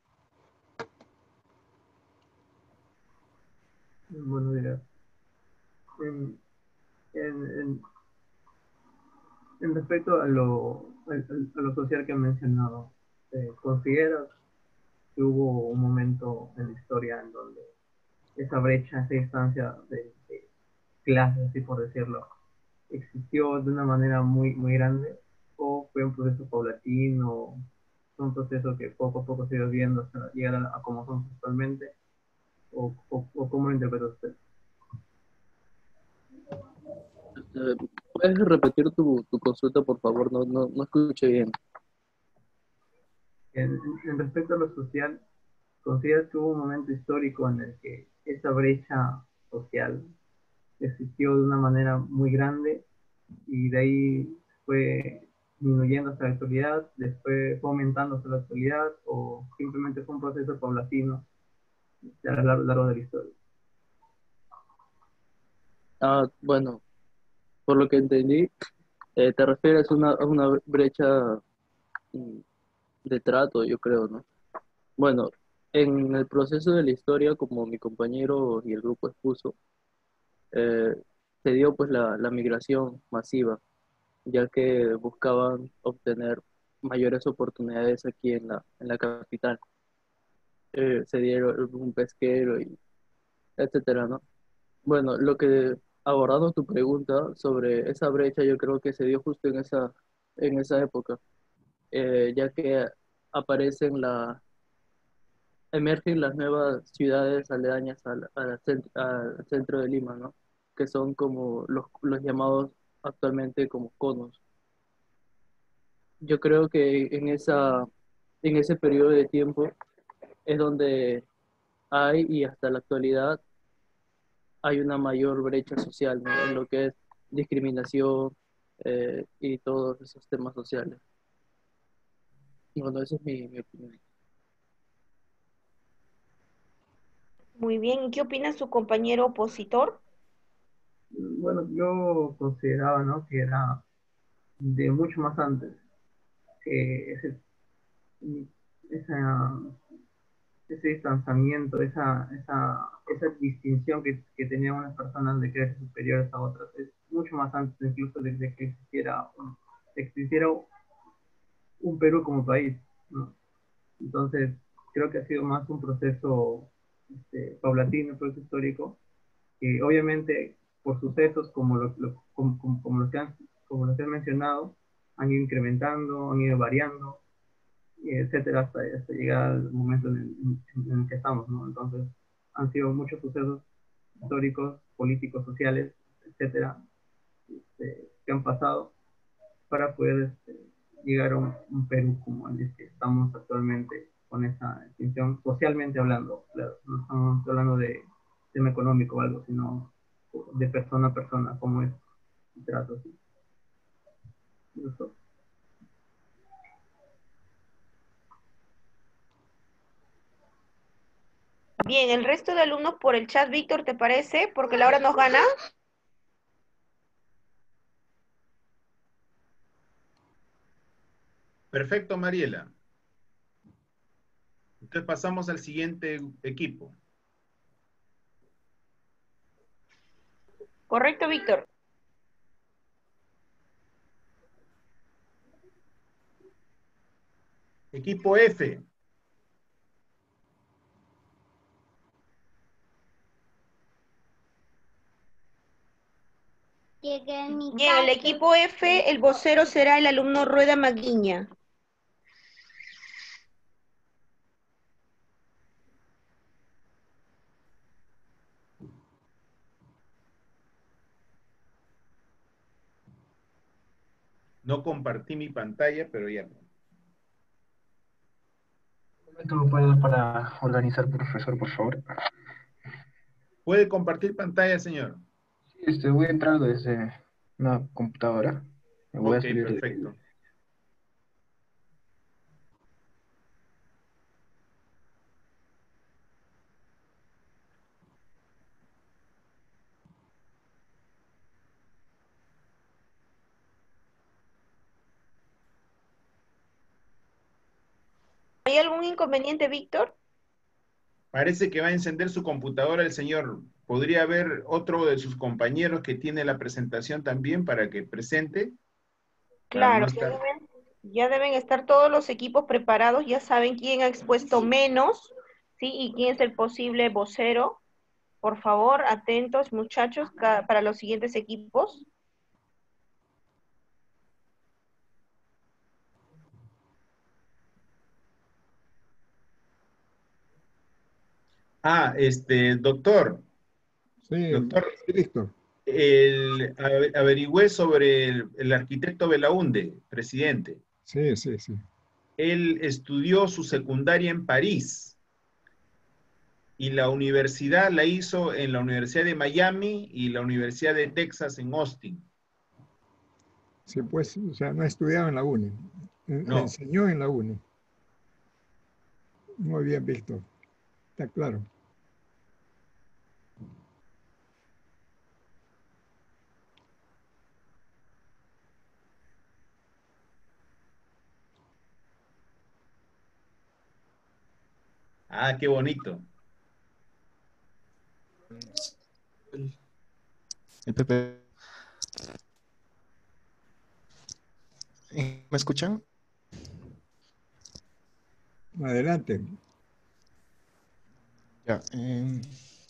Buenos días. En, en, en, en respecto a lo, a, a lo social que han mencionado, eh, ¿consideras que hubo un momento en la historia en donde esa brecha, esa distancia de, de clases, así por decirlo, existió de una manera muy, muy grande, o fue un proceso paulatino, fue un proceso que poco a poco se iba viendo hasta llegar a, a cómo son actualmente, o, o, o cómo lo interpreta usted? ¿Puedes repetir tu, tu consulta, por favor? No, no, no escuché bien. En, en respecto a lo social, ¿consideras que hubo un momento histórico en el que esa brecha social existió de una manera muy grande y de ahí fue disminuyendo hasta la actualidad, después fue aumentando hasta la actualidad, o simplemente fue un proceso paulatino a lo largo de la historia? Ah, bueno, por lo que entendí, eh, te refieres a una, a una brecha de trato, yo creo, ¿no? Bueno, en el proceso de la historia, como mi compañero y el grupo expuso, eh, se dio pues la, la migración masiva, ya que buscaban obtener mayores oportunidades aquí en la, en la capital. Eh, se dieron un pesquero y etcétera, ¿no? Bueno, lo que abordando tu pregunta sobre esa brecha, yo creo que se dio justo en esa, en esa época, eh, ya que aparecen la, emergen las nuevas ciudades aledañas al, al cent- al centro de Lima, ¿no? Que son como los, los llamados actualmente como conos. Yo creo que en esa, en ese periodo de tiempo es donde hay y hasta la actualidad hay una mayor brecha social, ¿no? En lo que es discriminación eh, y todos esos temas sociales. Bueno, esa es mi, mi opinión. Muy bien, ¿y qué opina su compañero opositor? Bueno, yo consideraba, ¿no? Que era de mucho más antes, que ese, esa, ese distanciamiento, esa, esa, esa distinción que, que tenían unas personas de creerse superiores a otras, es mucho más antes incluso de, de que existiera un, existiera un Perú como país, ¿no? Entonces, creo que ha sido más un proceso este, paulatino, un proceso histórico, que obviamente por sucesos como, lo, lo- como, como, como los que han, como los que han mencionado, han ido incrementando, han ido variando, y etcétera, hasta, hasta llegar al momento en el, en- en el que estamos, ¿no? Entonces, han sido muchos sucesos históricos, políticos, sociales, etcétera, este, que han pasado para poder este, llegar a un, un Perú como en el que estamos actualmente, con esa distinción, socialmente hablando, claro, no estamos hablando de tema económico o algo, sino de persona a persona, como es el trato. ¿Sí? Eso. Bien, el resto de alumnos por el chat, Víctor, ¿te parece? Porque la hora nos gana. Perfecto, Mariela. Entonces pasamos al siguiente equipo. Correcto, Víctor. Equipo F. Bien, el equipo F, el vocero será el alumno Rueda Maguiña. No compartí mi pantalla, pero ya. ¿Me puede dar para organizar, profesor, por favor? ¿Puede compartir pantalla, señor? Sí, este, voy a entrar desde una computadora. Me voy a Ok, salir de... perfecto. ¿Hay algún inconveniente, Víctor? Parece que va a encender su computadora el señor. ¿Podría haber otro de sus compañeros que tiene la presentación también para que presente? Para Claro, no ya estar... deben, ya deben estar todos los equipos preparados, ya saben quién ha expuesto menos, ¿sí? Y quién es el posible vocero. Por favor, atentos, muchachos, ca- para los siguientes equipos. Ah, este, doctor. Sí, Doctor, sí, Víctor. el, ave- averigüé sobre el, el arquitecto Belaúnde, presidente. Sí, sí, sí. Él estudió su secundaria en París y la universidad la hizo en la Universidad de Miami y la Universidad de Texas en Austin. Sí, pues, o sea, no ha estudiado en la UNI. En- No. Enseñó en la UNI. Muy bien, Víctor. Está claro. Ah, qué bonito. El P P. ¿Me escuchan? Adelante. Ya. eh,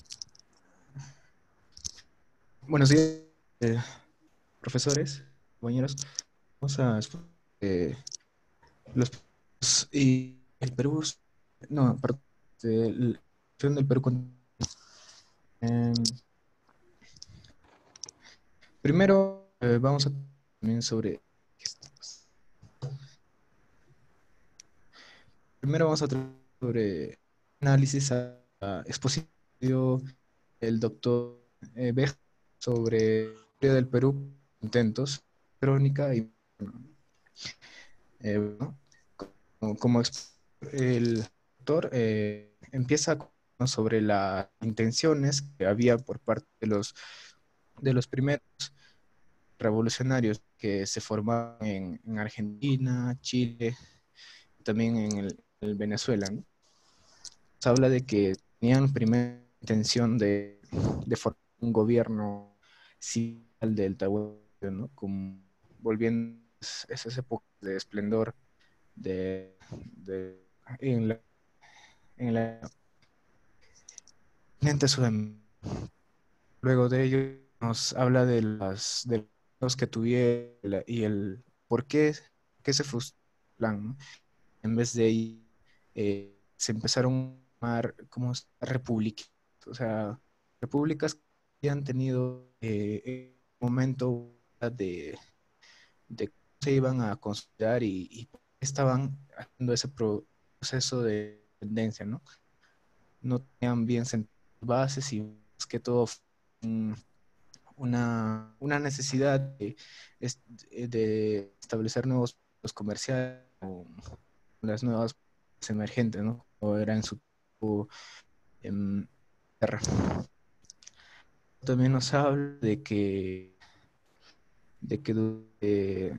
Buenos días, eh, profesores, compañeros. Vamos a expo- eh, los y el Perú. No, perdón. de la situación del Perú. Eh, primero, eh, vamos a también sobre... Primero vamos a tratar sobre análisis a, a exposición el doctor eh, Beja sobre la historia del Perú, intentos, crónica y eh, bueno, como, como el doctor eh, empieza ¿no? sobre las intenciones que había por parte de los, de los primeros revolucionarios que se formaban en, en Argentina, Chile, también en el, el Venezuela, ¿no? Se habla de que tenían primera intención de, de formar un gobierno civil del Tahuantinsuyo, ¿no? Como volviendo a esas épocas de esplendor de, de, en la, en la continente sudamericano. Luego de ello nos habla de las de los que tuvieron y el por qué, qué se frustró el plan, ¿no? En vez de ahí eh, se empezaron a llamar como repúblicas, o sea, repúblicas que han tenido eh, un momento de, de cómo se iban a consolidar y, y estaban haciendo ese proceso de dependencia, ¿no? No tenían bien sentadas bases y más que todo um, una, una necesidad de, de establecer nuevos comerciales o las nuevas emergentes, ¿no? O era en su tiempo en guerra. También nos habla de que de que eh,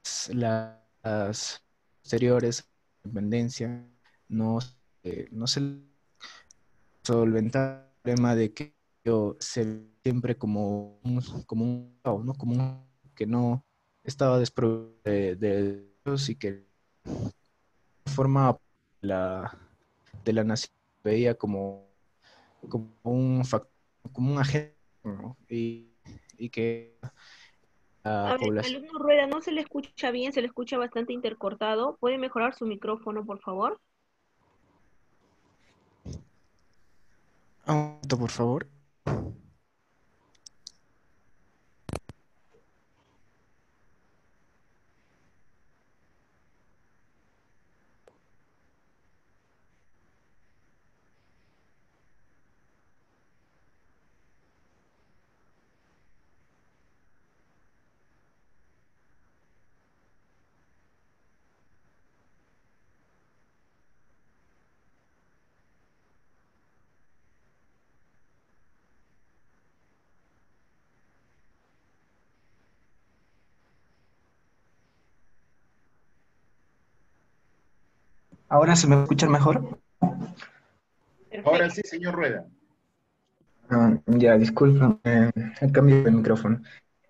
las posteriores independencia no, eh, no se solventaba el problema de que yo se ve siempre como un, como un, ¿no? Como un que no estaba desprovisto de, de ellos y que formaba la de la nación veía como, como un factor, como un agente, ¿no? y, y que la A ver, población. alumno Rueda, no se le escucha bien, se le escucha bastante intercortado. ¿Puede mejorar su micrófono, por favor? Un momento, por favor. ¿Ahora se me escucha mejor? Ahora sí, señor Rueda. Ah, ya, disculpa, eh, el cambio de micrófono.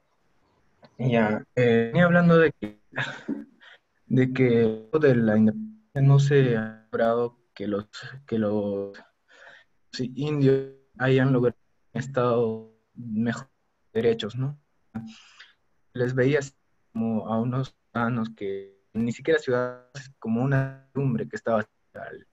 Ya, eh, venía hablando de que, de que de la independencia no se ha logrado que los, que los sí, indios hayan logrado un estado mejor derechos, ¿no? Les veía así como a unos ciudadanos que ni siquiera ciudadanos, como una cumbre que estaba al-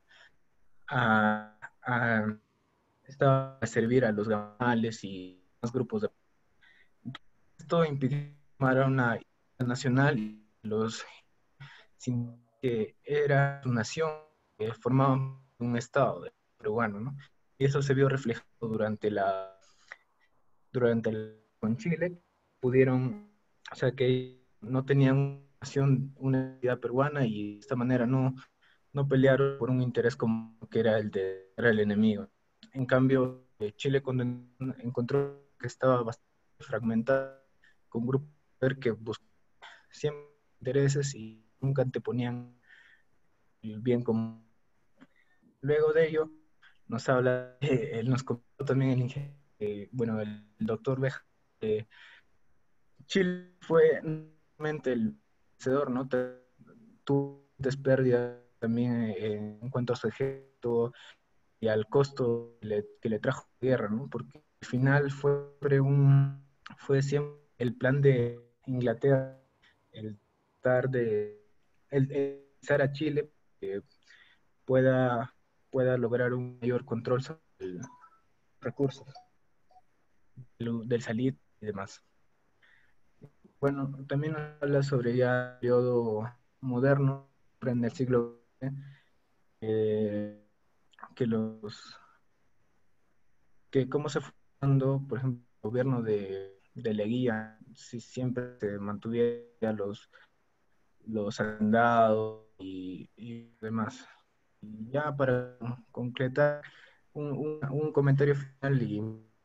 a, a, estaba a servir a los gamales y los grupos de... Esto impidió formar una identidad nacional y los sin que era su nación que formaban un estado peruano, ¿no? Y eso se vio reflejado durante la durante el con Chile, pudieron, o sea que no tenían una nación, una identidad peruana y de esta manera no, no pelearon por un interés común que era el de era el enemigo. En cambio, eh, Chile cuando en- encontró que estaba bastante fragmentado, con grupos de poder que buscaban siempre intereses y nunca anteponían el bien común. Luego de ello, nos habla, eh, él nos contó también el ingeniero, eh, bueno, el, el doctor Beja, eh, Chile fue realmente el vencedor, ¿no? Te- Tuvo pérdidas también eh, en cuanto a su ejército y al costo que le, que le trajo la guerra, ¿no? Porque al final fue siempre un, fue siempre el plan de Inglaterra, el tratar de, el, el usar a Chile que pueda pueda lograr un mayor control sobre el recursos del, del salir y demás. Bueno, también habla sobre ya el periodo moderno, en el siglo veinte, eh, que los que cómo se fue dando, por ejemplo, el gobierno de, de Leguía, si siempre se mantuviera los, los hacendados y, y demás. Y ya para concretar, un, un, un comentario final, y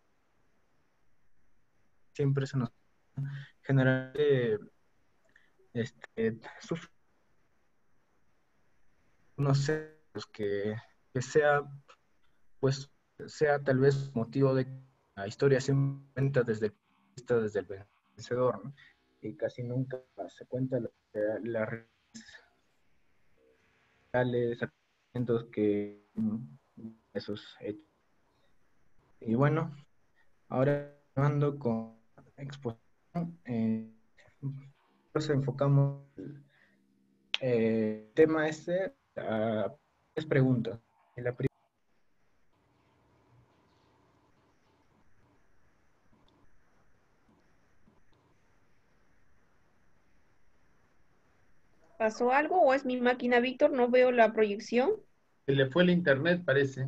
siempre se nos generalmente este, sufre, no sé, pues que, que sea, pues, sea tal vez motivo de que la historia se cuenta desde el punto de vista desde el vencedor, ¿no? Y casi nunca se cuenta la, la reales acontecimientos que esos hechos. Y bueno, ahora ando con exposición, eh, nos enfocamos el eh, tema este a tres preguntas. La primera, ¿pasó algo o es mi máquina, Víctor? No veo la proyección. Se le fue el internet, parece.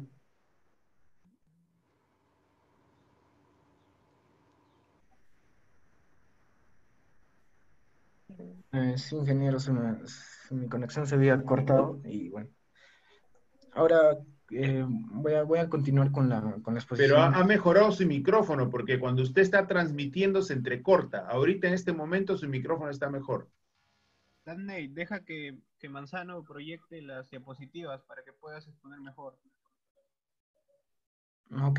eh, sí, ingeniero, se me- se- mi conexión se había cortado y bueno. Ahora eh, voy a, voy a continuar con la, con la Pero ha, exposición. ha mejorado su micrófono, porque cuando usted está transmitiendo se entrecorta. Ahorita en este momento su micrófono está mejor. Danny, deja que, que Manzano proyecte las diapositivas para que puedas exponer mejor. Ok.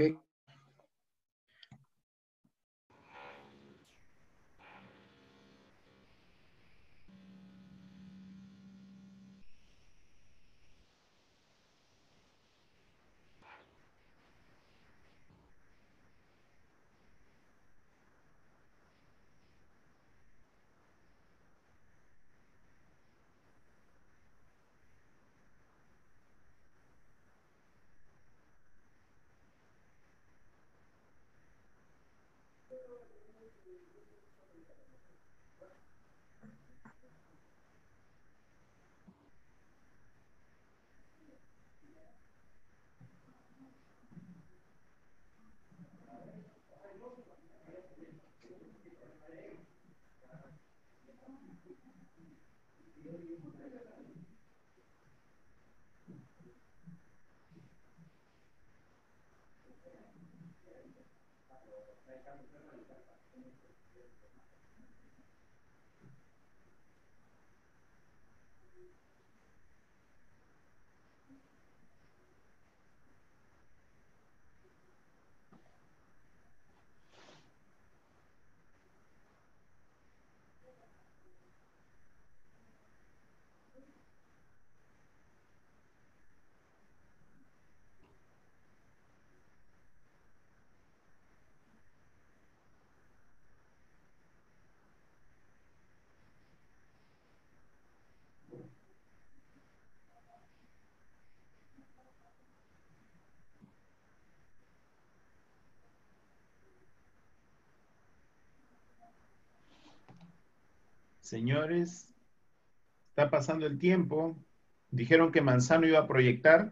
Señores, está pasando el tiempo. Dijeron que Manzano iba a proyectar.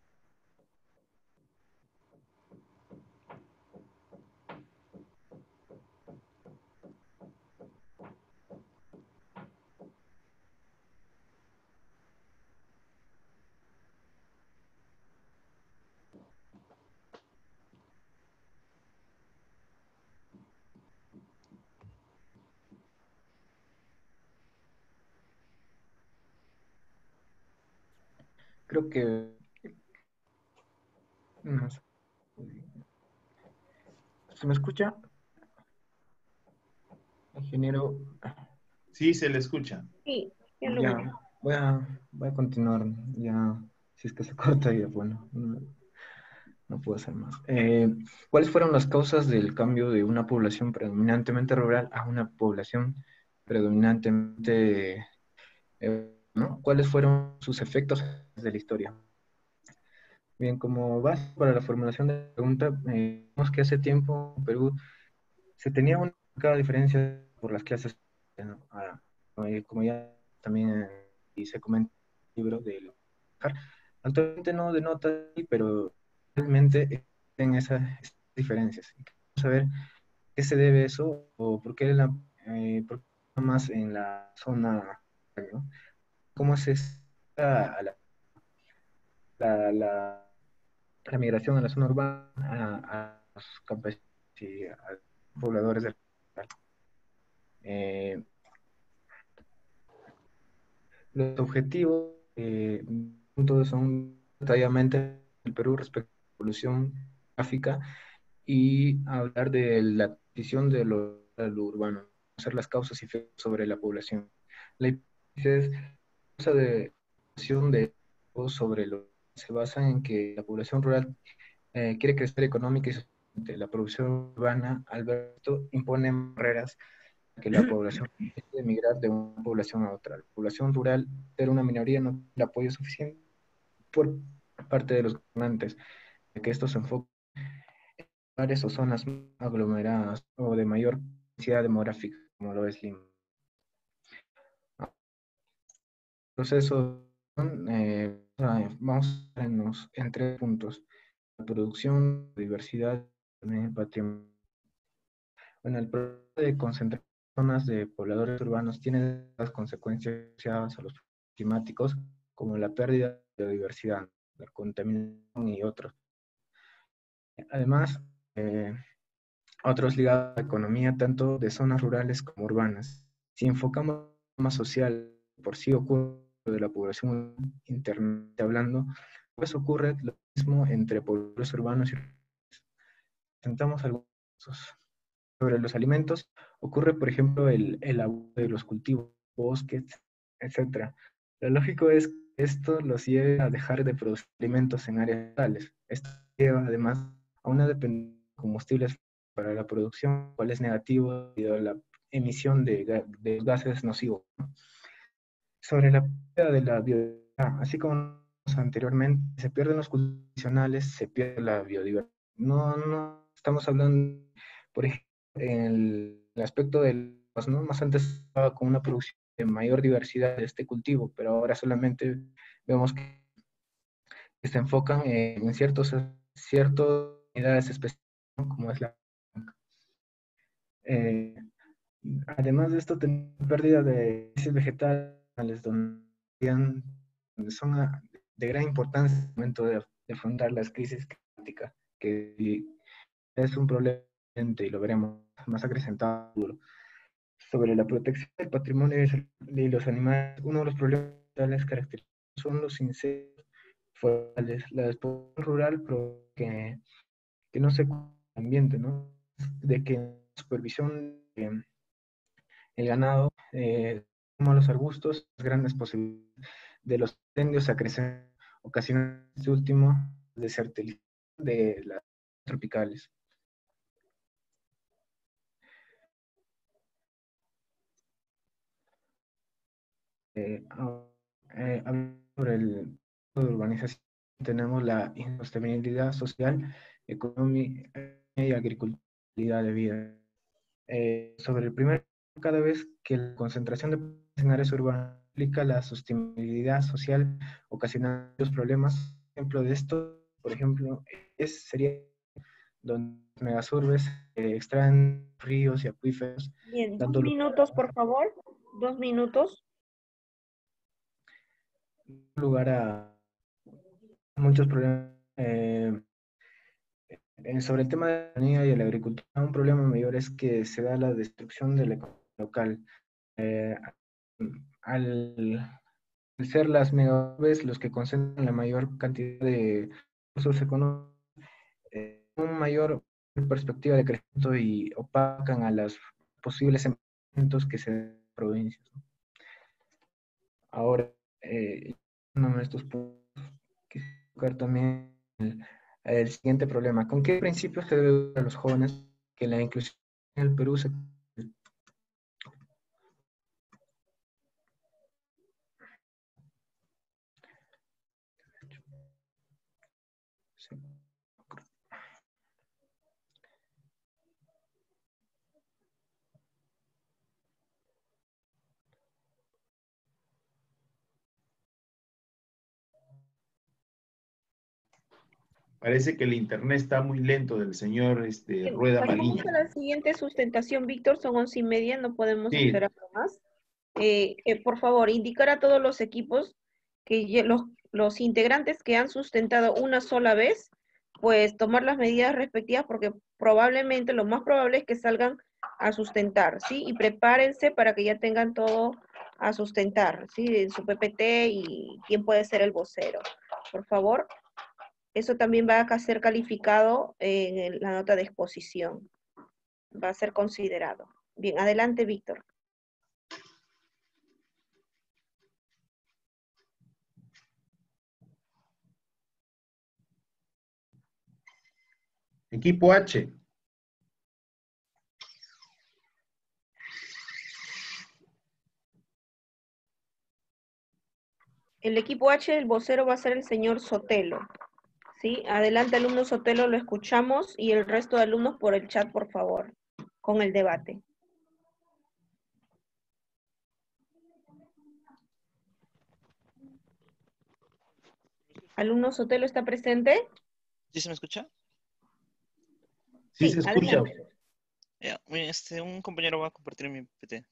Creo que no sé. ¿Se me escucha? Ingeniero. Sí, se le escucha. Sí, ya lo Ya, veo. voy a, voy a continuar. Ya, si es que se corta, ya, bueno, no, no puedo hacer más. Eh, ¿cuáles fueron las causas del cambio de una población predominantemente rural a una población predominantemente, eh, ¿no? ¿Cuáles fueron sus efectos de la historia? Bien, como base para la formulación de la pregunta, eh, vemos que hace tiempo en Perú se tenía una marcada diferencia por las clases, ¿no? Ah, eh, como ya también eh, y se comenta en el libro del actualmente no denota, pero realmente existen esas, esas diferencias. Vamos a ver qué se debe eso o por qué, la, eh, por qué más en la zona, ¿no? ¿Cómo se está la, la, la, la migración a la zona urbana, a, a los campesinos y a los pobladores del eh, los objetivos eh, todos son detalladamente el Perú respecto a la evolución gráfica y hablar de la adquisición de lo, de lo urbano, conocer las causas y efectos sobre la población. La hipótesis causa de evolución de sobre lo se basa en que la población rural eh, quiere crecer económica y socialmente. La producción urbana, al ver esto, impone barreras que la población tiene de emigrar de una población a otra. La población rural, ser una minoría, no tiene el apoyo suficiente por parte de los gobernantes, de que estos se enfoquen en áreas o zonas aglomeradas o de mayor densidad demográfica, como lo es Lima. Proceso, eh, vamos a vernos en tres puntos: la producción, la diversidad, también el patrimonio. Bueno, el proceso de concentración de zonas de pobladores urbanos tiene las consecuencias asociadas a los climáticos, como la pérdida de biodiversidad, la contaminación y otros. Además, eh, otros ligados a la economía, tanto de zonas rurales como urbanas. Si enfocamos el tema social, por sí ocurre de la población internamente hablando, pues ocurre lo mismo entre pobladores urbanos y rurales. Presentamos algunos sobre los alimentos. Ocurre, por ejemplo, el, el abuso de los cultivos, bosques, etcétera. Lo lógico es que esto los lleve a dejar de producir alimentos en áreas rurales. Esto lleva, además, a una dependencia de combustibles para la producción, cual es negativo debido a la emisión de, de gases nocivos. Sobre la pérdida de la biodiversidad, así como anteriormente, se pierden los cultivos tradicionales, se pierde la biodiversidad. No, no estamos hablando, por ejemplo, en el aspecto del, pues, ¿no? Más antes estaba con una producción de mayor diversidad de este cultivo, pero ahora solamente vemos que se enfocan en ciertos, ciertas unidades específicas, ¿no? Como es la... Eh, además de esto, tenemos pérdida de especies vegetales donde son de gran importancia en el momento de, de afrontar las crisis climáticas, que es un problema y lo veremos más acrecentado. Sobre la protección del patrimonio y los animales, uno de los problemas característicos son los incendios forestales. La despoblación rural que, que no se cuida el ambiente, ¿no? De que la supervisión de, el ganado, eh, como los arbustos, las grandes posibilidades de los incendios a crecer, ocasionando este último desertización de las tropicales. Eh, eh, sobre el de urbanización tenemos la insostenibilidad social, económica y agricultura de vida. Eh, sobre el primer, cada vez que la concentración de en áreas urbanas implica la sostenibilidad social, ocasionando los problemas. Ejemplo de esto, por ejemplo, es, sería donde megasurbes eh, extraen ríos y acuíferos. Bien, dos dando minutos, por favor. Dos minutos. lugar a muchos problemas. Eh, eh, sobre el tema de la economía y la agricultura, un problema mayor es que se da la destrucción de la economía local. Eh, al, al ser las megaurbees los que concentran la mayor cantidad de recursos económicos, eh, una mayor perspectiva de crecimiento y opacan a los posibles emprendimientos que se dan en provincias. Ahora, eh, uno de estos puntos, quisiera tocar también el, el siguiente problema. ¿Con qué principios se debe dar a los jóvenes que la inclusión en el Perú se... Sí. Parece que el internet está muy lento del señor este, Bien, Rueda pasamos Maguilla. a la siguiente sustentación, Víctor. Son once y media, no podemos Sí. esperar más. Eh, eh, por favor, indicar a todos los equipos que ye- los, los integrantes que han sustentado una sola vez, pues tomar las medidas respectivas porque probablemente, lo más probable es que salgan a sustentar, ¿sí? Y prepárense para que ya tengan todo a sustentar, ¿sí? En su P P T y quién puede ser el vocero. Por favor, eso también va a ser calificado en el- la nota de exposición. Va a ser considerado. Bien, adelante, Víctor. Equipo H. El equipo H, el vocero va a ser el señor Sotelo. ¿Sí? Adelante, alumno Sotelo, lo escuchamos y el resto de alumnos por el chat, por favor, con el debate. ¿Alumno Sotelo está presente? ¿Sí se me escucha? Sí, se escucha. Adelante. Ya, muy bien, este, un compañero va a compartir mi P P T.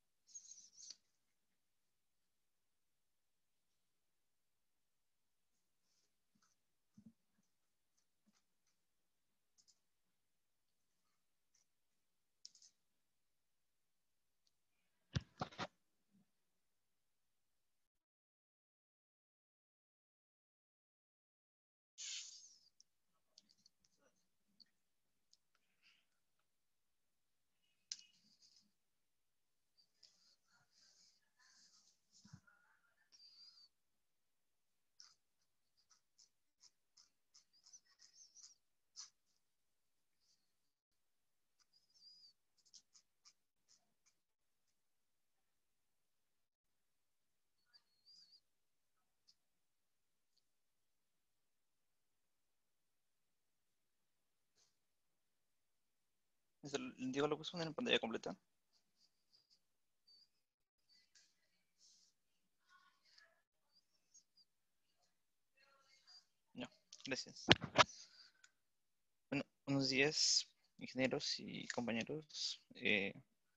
Digo, lo puso en pantalla completa. No, gracias. Bueno, buenos días, ingenieros y compañeros. Eh,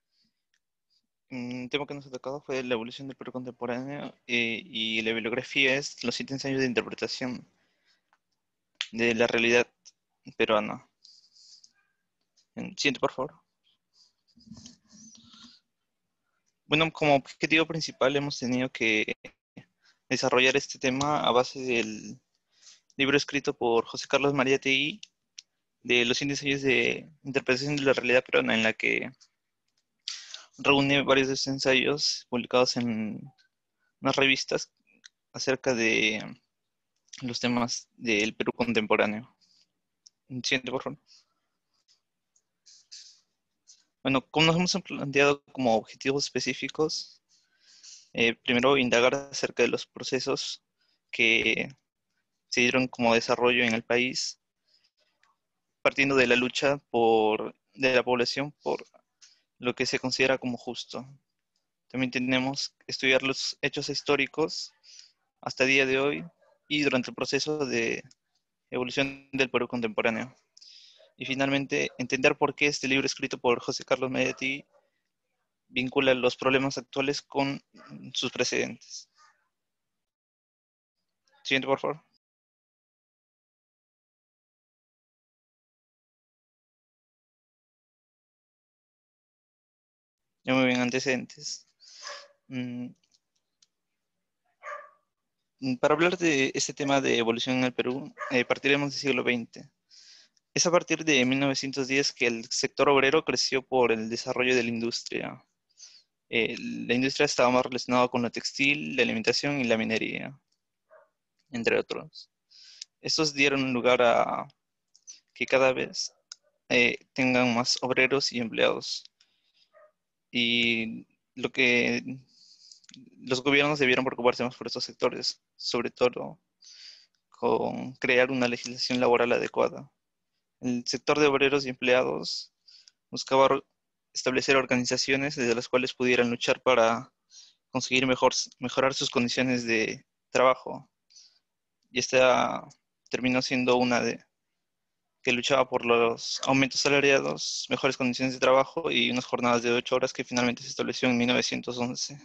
un tema que nos ha tocado fue la evolución del Perú contemporáneo eh, y la bibliografía es los siete ensayos de interpretación de la realidad peruana. Siguiente, por favor. Bueno, como objetivo principal hemos tenido que desarrollar este tema a base del libro escrito por José Carlos Mariátegui de los cien ensayos de interpretación de la realidad peruana, en la que reúne varios de estos ensayos publicados en unas revistas acerca de los temas del Perú contemporáneo. Siguiente, por favor. Bueno, como nos hemos planteado como objetivos específicos, eh, primero indagar acerca de los procesos que se dieron como desarrollo en el país, partiendo de la lucha por, de la población por lo que se considera como justo. También tenemos que estudiar los hechos históricos hasta el día de hoy y durante el proceso de evolución del Perú contemporáneo. Y finalmente, entender por qué este libro escrito por José Carlos Mariátegui vincula los problemas actuales con sus precedentes. Siguiente, por favor. Ya muy bien, antecedentes. Mm, Para hablar de este tema de evolución en el Perú, eh, partiremos del siglo veinte. Es a partir de mil novecientos diez que el sector obrero creció por el desarrollo de la industria. Eh, la industria estaba más relacionada con la textil, la alimentación y la minería, entre otros. Estos dieron lugar a que cada vez eh, tengan más obreros y empleados. Y lo que los gobiernos debieron preocuparse más por estos sectores, sobre todo con crear una legislación laboral adecuada. El sector de obreros y empleados buscaba or- establecer organizaciones desde las cuales pudieran luchar para conseguir mejor, mejorar sus condiciones de trabajo. Y esta terminó siendo una de que luchaba por los aumentos salariados, mejores condiciones de trabajo y unas jornadas de ocho horas que finalmente se estableció en mil novecientos once.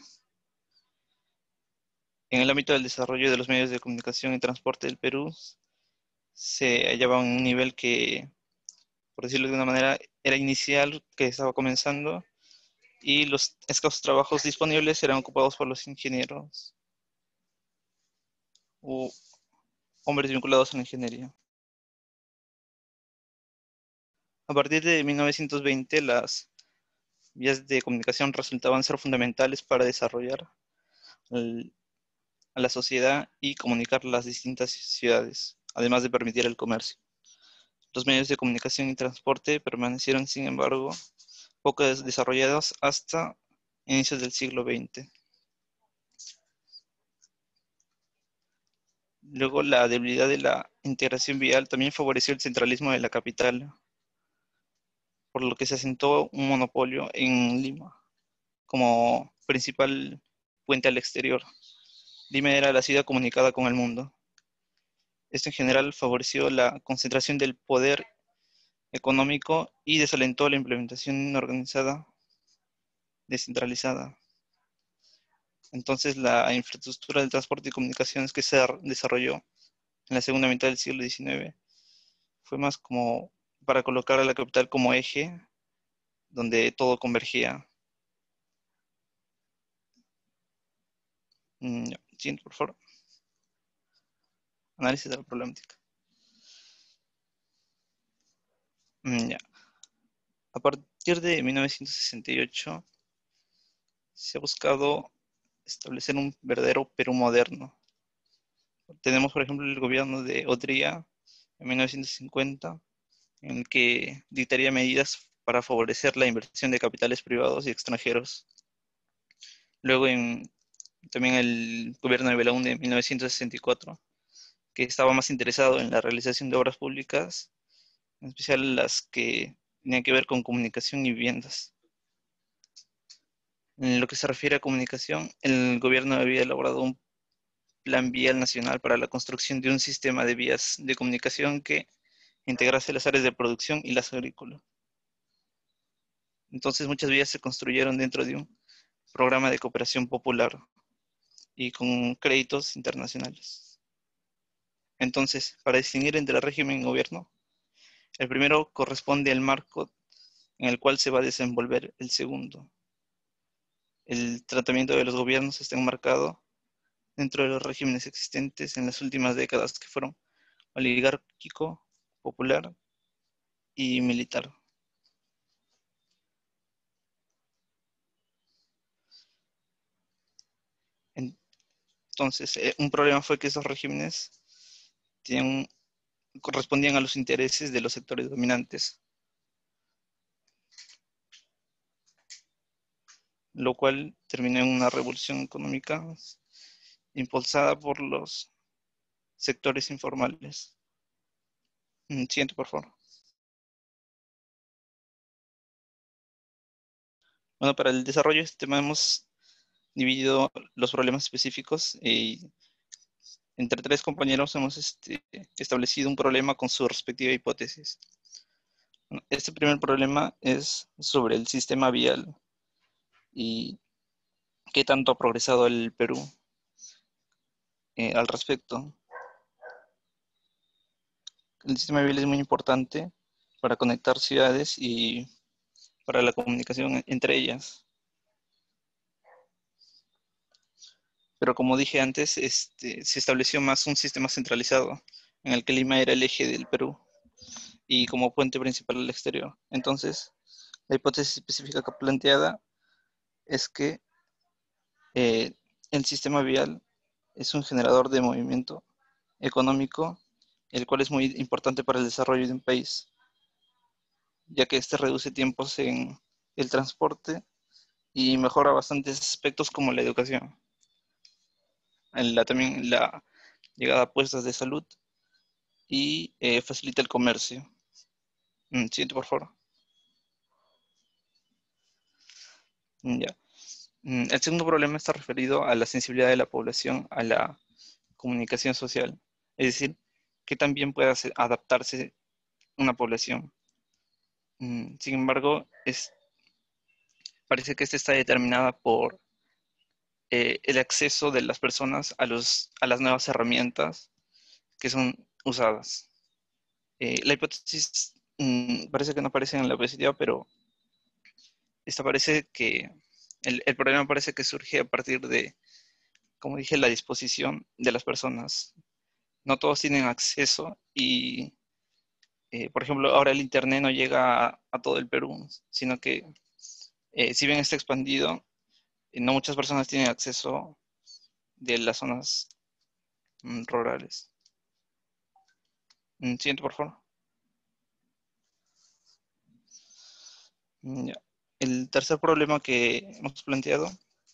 En el ámbito del desarrollo de los medios de comunicación y transporte del Perú, se hallaba en un nivel que, por decirlo de una manera, era inicial, que estaba comenzando, y los escasos trabajos disponibles eran ocupados por los ingenieros o hombres vinculados a la ingeniería. A partir de mil novecientos veinte, las vías de comunicación resultaban ser fundamentales para desarrollar el, a la sociedad y comunicar las distintas ciudades, además de permitir el comercio. Los medios de comunicación y transporte permanecieron, sin embargo, poco desarrollados hasta inicios del siglo veinte. Luego, la debilidad de la integración vial también favoreció el centralismo de la capital, por lo que se asentó un monopolio en Lima como principal puente al exterior. Lima era la ciudad comunicada con el mundo. Esto en general favoreció la concentración del poder económico y desalentó la implementación organizada descentralizada. Entonces, la infraestructura del transporte y comunicaciones que se desarrolló en la segunda mitad del siglo diecinueve fue más como para colocar a la capital como eje donde todo convergía. Mm, ya. Siguiente, por favor. Análisis de la problemática. Mm, ya. A partir de mil novecientos sesenta y ocho se ha buscado establecer un verdadero Perú moderno. Tenemos, por ejemplo, el gobierno de Odría en mil novecientos cincuenta, en el que dictaría medidas para favorecer la inversión de capitales privados y extranjeros. Luego en, también el gobierno de Belaúnde en mil novecientos sesenta y cuatro, que estaba más interesado en la realización de obras públicas, en especial las que tenían que ver con comunicación y viviendas. En lo que se refiere a comunicación, el gobierno había elaborado un plan vial nacional para la construcción de un sistema de vías de comunicación que integrase las áreas de producción y las agrícolas. Entonces muchas vías se construyeron dentro de un programa de cooperación popular y con créditos internacionales. Entonces, para distinguir entre régimen y gobierno, el primero corresponde al marco en el cual se va a desenvolver el segundo. El tratamiento de los gobiernos está enmarcado dentro de los regímenes existentes en las últimas décadas, que fueron oligárquico, popular y militar. Entonces, eh, un problema fue que esos regímenes tenían, correspondían a los intereses de los sectores dominantes, lo cual terminó en una revolución económica impulsada por los sectores informales. Siguiente, por favor. Bueno, para el desarrollo de este tema hemos dividido los problemas específicos y entre tres compañeros hemos este, establecido un problema con su respectiva hipótesis. Este primer problema es sobre el sistema vial y qué tanto ha progresado el Perú eh, al respecto. El sistema vial es muy importante para conectar ciudades y para la comunicación entre ellas. Pero como dije antes, este, se estableció más un sistema centralizado en el que Lima era el eje del Perú y como puente principal al exterior. Entonces, la hipótesis específica que planteada es que eh, el sistema vial es un generador de movimiento económico, el cual es muy importante para el desarrollo de un país, ya que este reduce tiempos en el transporte y mejora bastantes aspectos como la educación. En la, también la llegada a puestos de salud y eh, facilita el comercio. Mm, Siguiente, por favor. Mm, Ya. Mm, El segundo problema está referido a la sensibilidad de la población a la comunicación social. Es decir, que también pueda hacer- adaptarse una población. Mm, Sin embargo, es, parece que esta está determinada por eh, el acceso de las personas a, los, a las nuevas herramientas que son usadas. Eh, la hipótesis mm, parece que no aparece en la diapositiva, pero esta parece que el, el problema parece que surge a partir de, como dije, la disposición de las personas. No todos tienen acceso y, eh, por ejemplo, ahora el Internet no llega a, a todo el Perú, sino que eh, si bien está expandido, eh, no muchas personas tienen acceso de las zonas mm, rurales. Mm, Siguiente, por favor. Mm, ya. El tercer problema que hemos planteado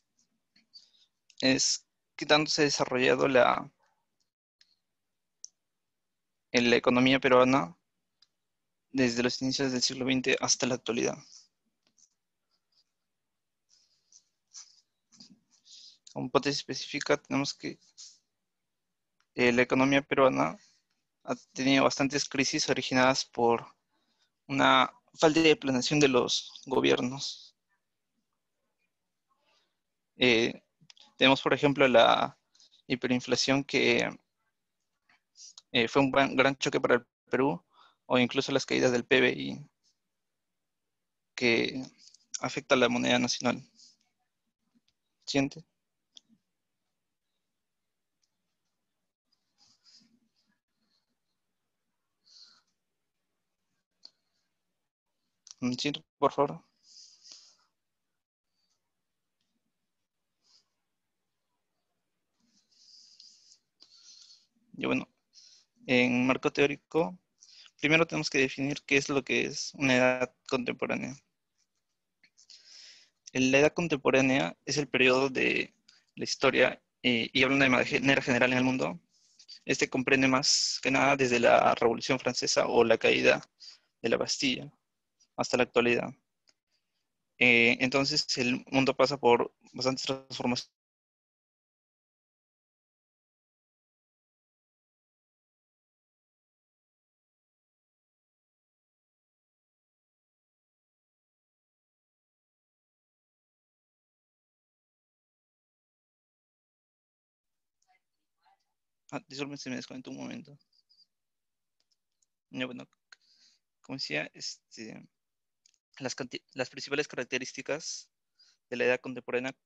es qué tanto se ha desarrollado la, en la economía peruana desde los inicios del siglo veinte hasta la actualidad. Como hipótesis específica tenemos que eh, la economía peruana ha tenido bastantes crisis originadas por una falta de planeación de los gobiernos. Eh, tenemos, por ejemplo, la hiperinflación que eh, fue un gran, gran choque para el Perú, o incluso las caídas del P B I que afecta a la moneda nacional. Siguiente. Siguiente, por favor. Y bueno, en marco teórico, primero tenemos que definir qué es lo que es una edad contemporánea. La edad contemporánea es el periodo de la historia, eh, y hablando de manera general en el mundo, este comprende más que nada desde la Revolución Francesa o la caída de la Bastilla hasta la actualidad. Eh, entonces el mundo pasa por bastantes transformaciones. Ah, disculpen, se me desconectó un momento. Ya, bueno, como decía, este, las, las principales características de la edad contemporánea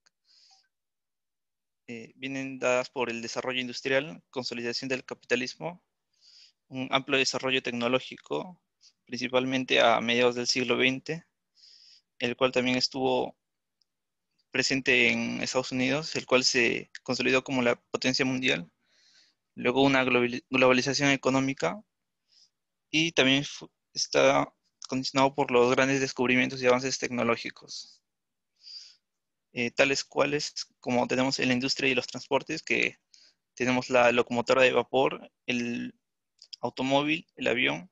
eh, vienen dadas por el desarrollo industrial, consolidación del capitalismo, un amplio desarrollo tecnológico, principalmente a mediados del siglo veinte, el cual también estuvo presente en Estados Unidos, el cual se consolidó como la potencia mundial. Luego una globalización económica y también está condicionado por los grandes descubrimientos y avances tecnológicos, eh, tales cuales como tenemos en la industria y los transportes, que tenemos la locomotora de vapor, el automóvil, el avión,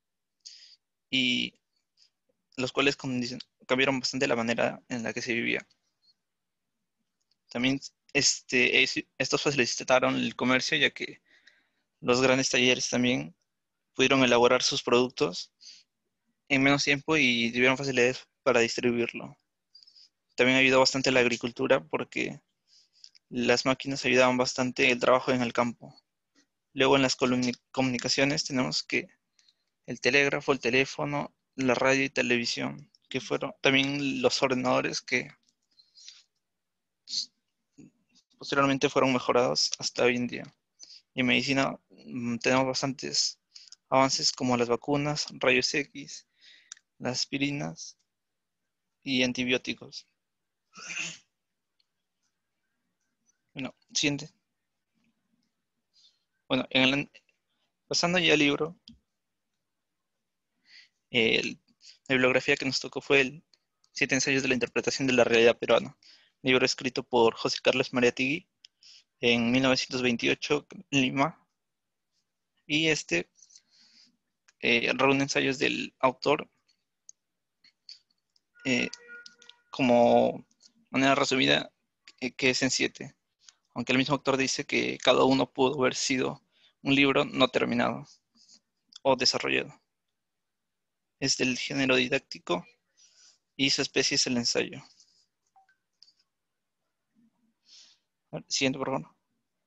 y los cuales cambiaron bastante la manera en la que se vivía. También este, estos facilitaron el comercio, ya que los grandes talleres también pudieron elaborar sus productos en menos tiempo y tuvieron facilidades para distribuirlo. También ayudó bastante la agricultura porque las máquinas ayudaban bastante el trabajo en el campo. Luego en las comunicaciones tenemos que el telégrafo, el teléfono, la radio y televisión, que fueron también los ordenadores que posteriormente fueron mejorados hasta hoy en día. Y en medicina mmm, tenemos bastantes avances como las vacunas, rayos X, las aspirinas y antibióticos. Bueno, siguiente. Bueno, en el, pasando ya al libro, el, la bibliografía que nos tocó fue el Siete ensayos de la interpretación de la realidad peruana, libro escrito por José Carlos Mariátegui en mil novecientos veintiocho en Lima, y este eh, reúne ensayos del autor eh, como manera resumida, eh, que es en siete, aunque el mismo autor dice que cada uno pudo haber sido un libro no terminado o desarrollado. Es del género didáctico y su especie es el ensayo. Siguiente, por favor.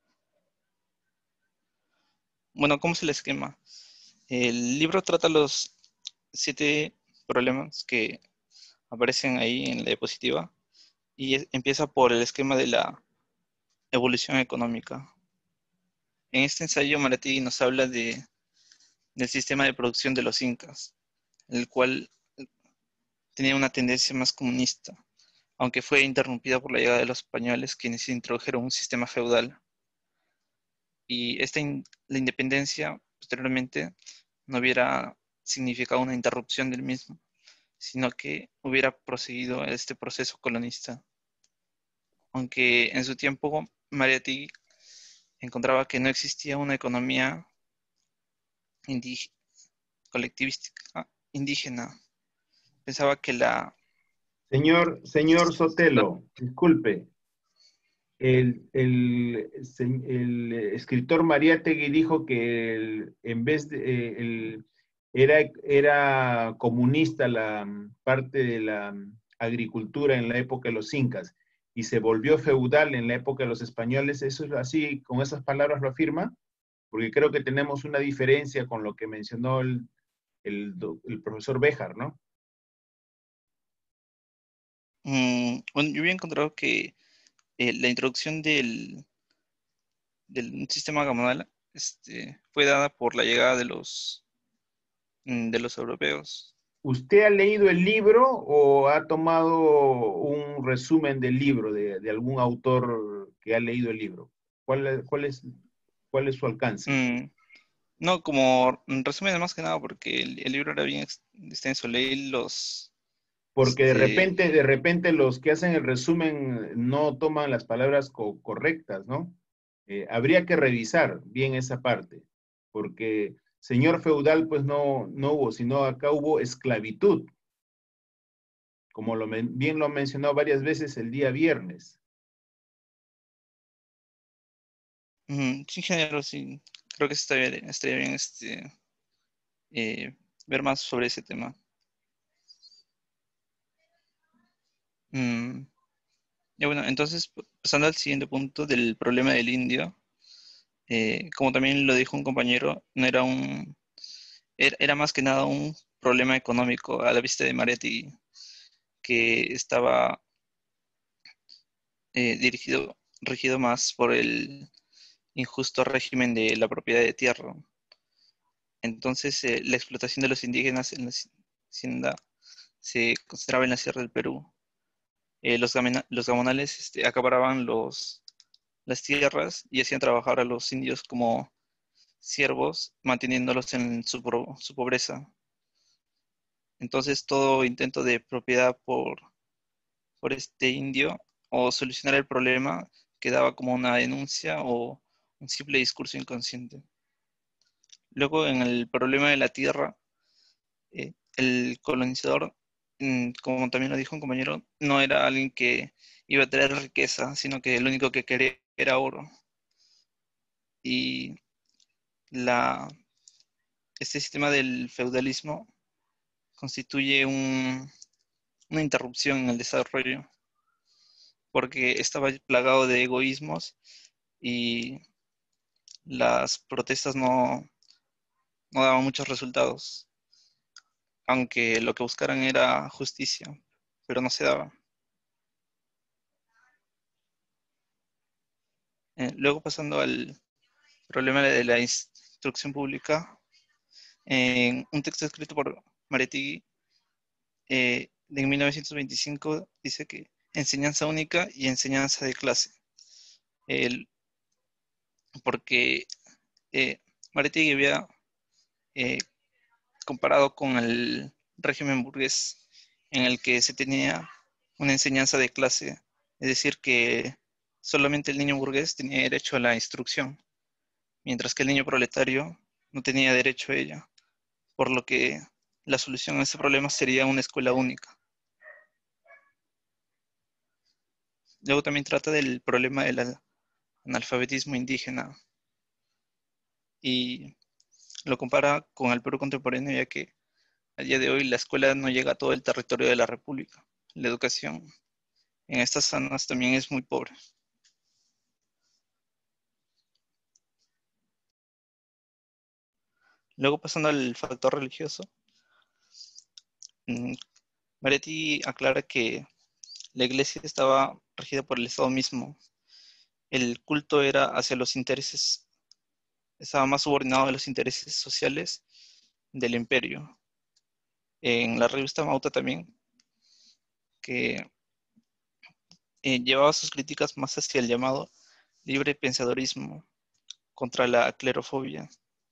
Bueno, ¿cómo es el esquema? El libro trata los siete problemas que aparecen ahí en la diapositiva y es- empieza por el esquema de la evolución económica. En este ensayo, Marategui nos habla de, del sistema de producción de los incas, el cual tenía una tendencia más comunista, aunque fue interrumpida por la llegada de los españoles, quienes introdujeron un sistema feudal. Y esta in- la independencia, posteriormente, no hubiera significado una interrupción del mismo, sino que hubiera proseguido este proceso colonista. Aunque en su tiempo Mariátegui encontraba que no existía una economía indí- colectivística indígena. Pensaba que la... Señor, señor Sotelo, disculpe. El, el, se- el escritor Mariátegui dijo que el- en vez de eh, el- era, era comunista la mm, parte de la mm, agricultura en la época de los incas y se volvió feudal en la época de los españoles. ¿Eso es así, con esas palabras lo afirma? Porque creo que tenemos una diferencia con lo que mencionó el, el, do- el profesor Béjar, ¿no? mm, bueno, yo había encontrado que eh, la introducción del, del sistema gamonal este, fue dada por la llegada de los, mm, de los europeos. ¿Usted ha leído el libro o ha tomado un resumen del libro de, de algún autor que ha leído el libro? ¿Cuál, es- cuál, es, cuál es su alcance? Mm, no, como resumen más que nada, porque el, el libro era bien ex- extenso. Leí los... Porque de Este, repente, de repente los que hacen el resumen no toman las palabras co- correctas, ¿no? Eh, habría que revisar bien esa parte, porque señor feudal pues no, no hubo, sino acá hubo esclavitud, como lo men- bien lo mencionó varias veces el día viernes. mm, sí, ingeniero, sí. Creo que estaría, estaría bien este, eh, ver más sobre ese tema. Mm, ya bueno, entonces, pasando al siguiente punto del problema del indio, eh, como también lo dijo un compañero, no era un, era, era más que nada un problema económico a la vista de Mariátegui, que estaba eh, dirigido, regido más por el injusto régimen de la propiedad de tierra. Entonces, eh, la explotación de los indígenas en la hacienda se concentraba en la sierra del Perú. Eh, los, gamena- los gamonales este, acaparaban los, las tierras y hacían trabajar a los indios como siervos, manteniéndolos en su, pro- su pobreza. Entonces, todo intento de propiedad por, por este indio o solucionar el problema quedaba como una denuncia o un simple discurso inconsciente. Luego, en el problema de la tierra, eh, el colonizador, mm, como también lo dijo un compañero, no era alguien que iba a traer riqueza, sino que lo único que quería era oro. Y la, este sistema del feudalismo constituye un- una interrupción en el desarrollo, porque estaba plagado de egoísmos y las protestas no, no daban muchos resultados, aunque lo que buscaran era justicia, pero no se daba. Eh, luego pasando al problema de la instrucción pública, en un texto escrito por Mariátegui eh, en mil novecientos veinticinco dice que enseñanza única y enseñanza de clase. El- porque eh, Mariátegui había eh, comparado con el régimen burgués en el que se tenía una enseñanza de clase, es decir, que solamente el niño burgués tenía derecho a la instrucción, mientras que el niño proletario no tenía derecho a ella, por lo que la solución a ese problema sería una escuela única. Luego también trata del problema del analfabetismo indígena y lo compara con el Perú contemporáneo, ya que a día de hoy la escuela no llega a todo el territorio de la República. La educación en estas zonas también es muy pobre. Luego, pasando al factor religioso, Mariátegui aclara que la iglesia estaba regida por el Estado mismo. El culto era hacia los intereses, estaba más subordinado a los intereses sociales del imperio. En la revista Mauta también, que eh, llevaba sus críticas más hacia el llamado libre pensadorismo contra la clerofobia.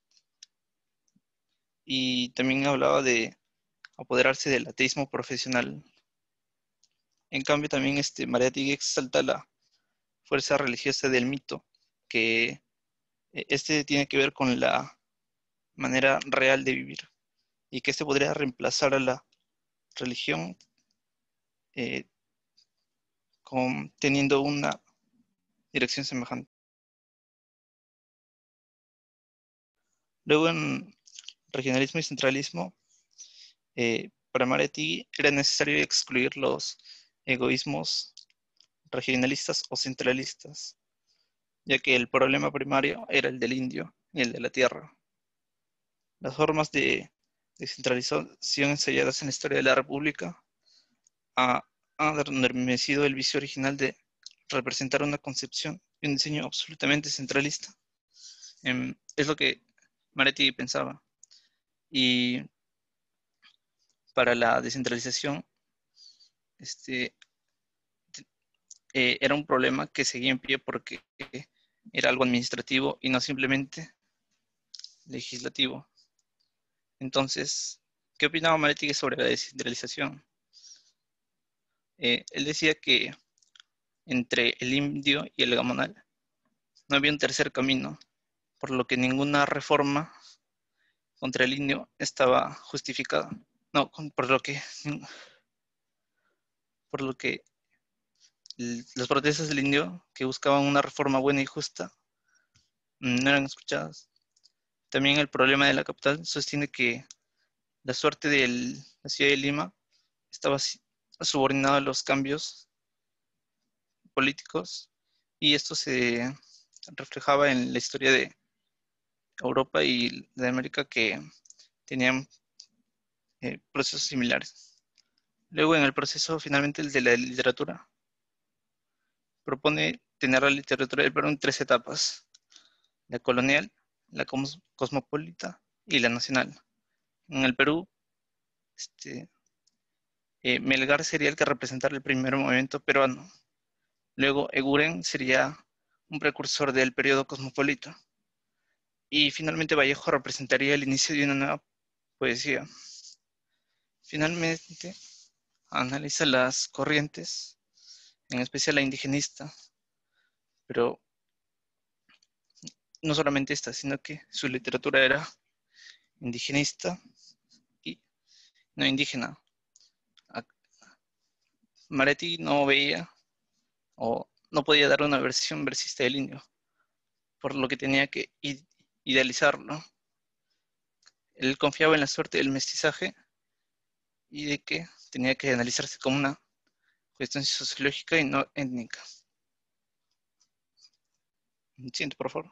Y también hablaba de apoderarse del ateísmo profesional. En cambio, también este, Mariátegui exalta la fuerza religiosa del mito, que este tiene que ver con la manera real de vivir, y que este podría reemplazar a la religión eh, con, teniendo una dirección semejante. Luego, en regionalismo y centralismo, eh, para Mariátegui era necesario excluir los egoísmos regionalistas o centralistas, ya que el problema primario era el del indio y el de la tierra. Las formas de descentralización ensayadas en la historia de la República han adormecido el vicio original de representar una concepción y un diseño absolutamente centralista. Eh, es lo que Mariátegui pensaba. Y para la descentralización, este, eh, era un problema que seguía en pie porque era algo administrativo y no simplemente legislativo. Entonces, ¿qué opinaba Mariátegui sobre la descentralización? Eh, él decía que entre el indio y el gamonal no había un tercer camino, por lo que ninguna reforma contra el indio estaba justificada. No, por lo que, por lo que las protestas del indio que buscaban una reforma buena y justa no eran escuchadas. También el problema de la capital sostiene que la suerte de la ciudad de Lima estaba subordinada a los cambios políticos, y esto se reflejaba en la historia de Europa y de América, que tenían eh, procesos similares. Luego, en el proceso finalmente el de la literatura, propone tener la literatura del Perú en tres etapas: la colonial, la cos cosmopolita y la nacional. En el Perú, este, eh, Melgar sería el que representara el primer movimiento peruano. Luego Eguren sería un precursor del periodo cosmopolita. Y finalmente Vallejo representaría el inicio de una nueva poesía. Finalmente analiza las corrientes, en especial la indigenista, pero no solamente esta, sino que su literatura era indigenista y no indígena. Mariátegui no veía o no podía dar una versión versista del indio, por lo que tenía que idealizarlo. Él confiaba en la suerte del mestizaje y de que tenía que analizarse como una cuestión sociológica y no étnica. Siguiente, por favor.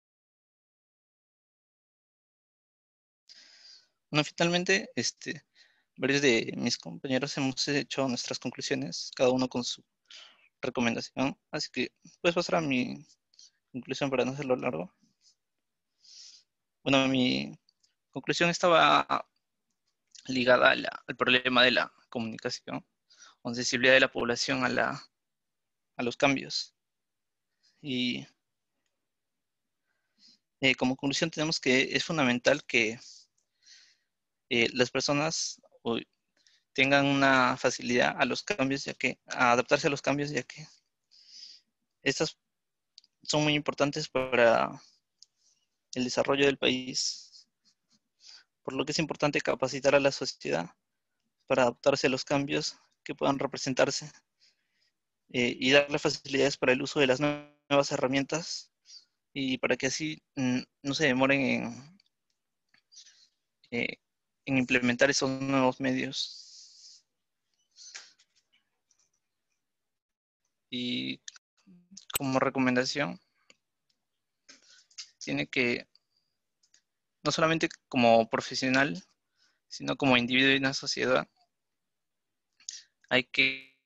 Bueno, finalmente, este, varios de mis compañeros hemos hecho nuestras conclusiones, cada uno con su recomendación, así que puedes pasar a mi conclusión para no hacerlo largo. Bueno, mi conclusión estaba ligada a la, al problema de la comunicación, con sensibilidad de la población a, la, a los cambios. Y eh, como conclusión tenemos que es fundamental que eh, las personas hoy tengan una facilidad a los cambios, ya que, a adaptarse a los cambios, ya que estas son muy importantes para el desarrollo del país, por lo que es importante capacitar a la sociedad para adaptarse a los cambios que puedan representarse eh, y darle facilidades para el uso de las nuevas herramientas y para que así mm, no se demoren en, eh, en implementar esos nuevos medios. Y como recomendación, tiene que, no solamente como profesional, sino como individuo y una sociedad, hay que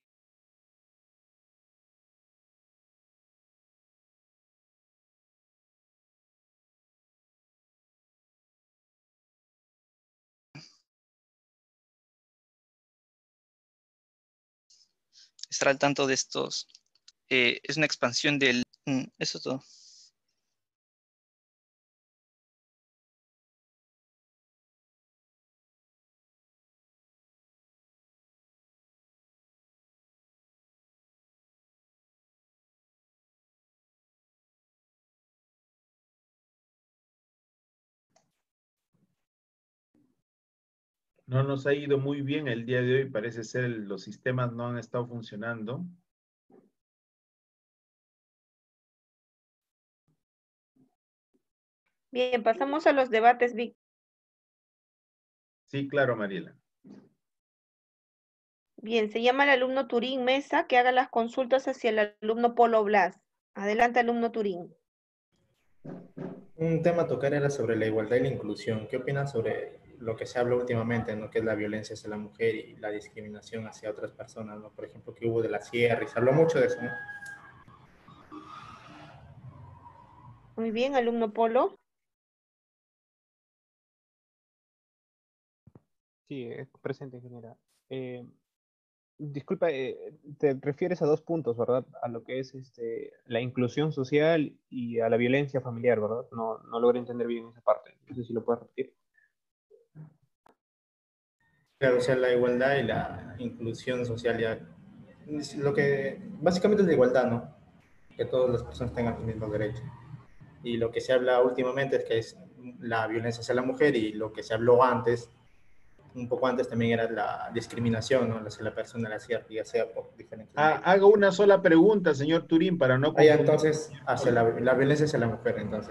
estar al tanto de estos. Eh, es una expansión del... mm, Eso es todo. No nos ha ido muy bien el día de hoy, parece ser el- los sistemas no han estado funcionando. Bien, pasamos a los debates, Vic. Sí, claro, Mariela. Bien, se llama el alumno Turín Mesa que haga las consultas hacia el alumno Polo Blas. Adelante, alumno Turín. Un tema a tocar era sobre la igualdad y la inclusión. ¿Qué opinas sobre lo que se habla últimamente, ¿no? Que es la violencia hacia la mujer y la discriminación hacia otras personas, ¿no? Por ejemplo, que hubo de la sierra y se habló mucho de eso, ¿no? Muy bien, alumno Polo. Sí, eh, presente, ingeniera. Eh, disculpa, eh, te refieres a dos puntos, ¿verdad? A lo que es este, la inclusión social y a la violencia familiar, ¿verdad? No, no logré entender bien esa parte. No sé si lo puedes repetir. Claro, o sea, la igualdad y la inclusión social ya, es lo que, básicamente es la igualdad, ¿no? Que todas las personas tengan los mismos derechos. Y lo que se habla últimamente es que es la violencia hacia la mujer y lo que se habló antes, un poco antes también era la discriminación, ¿no? Hacia la persona de la sierra, ya sea por diferentes Ah, medios. hago una sola pregunta, señor Turín, para no Ah, ya, confundir. entonces, hacia la, la violencia hacia la mujer, entonces.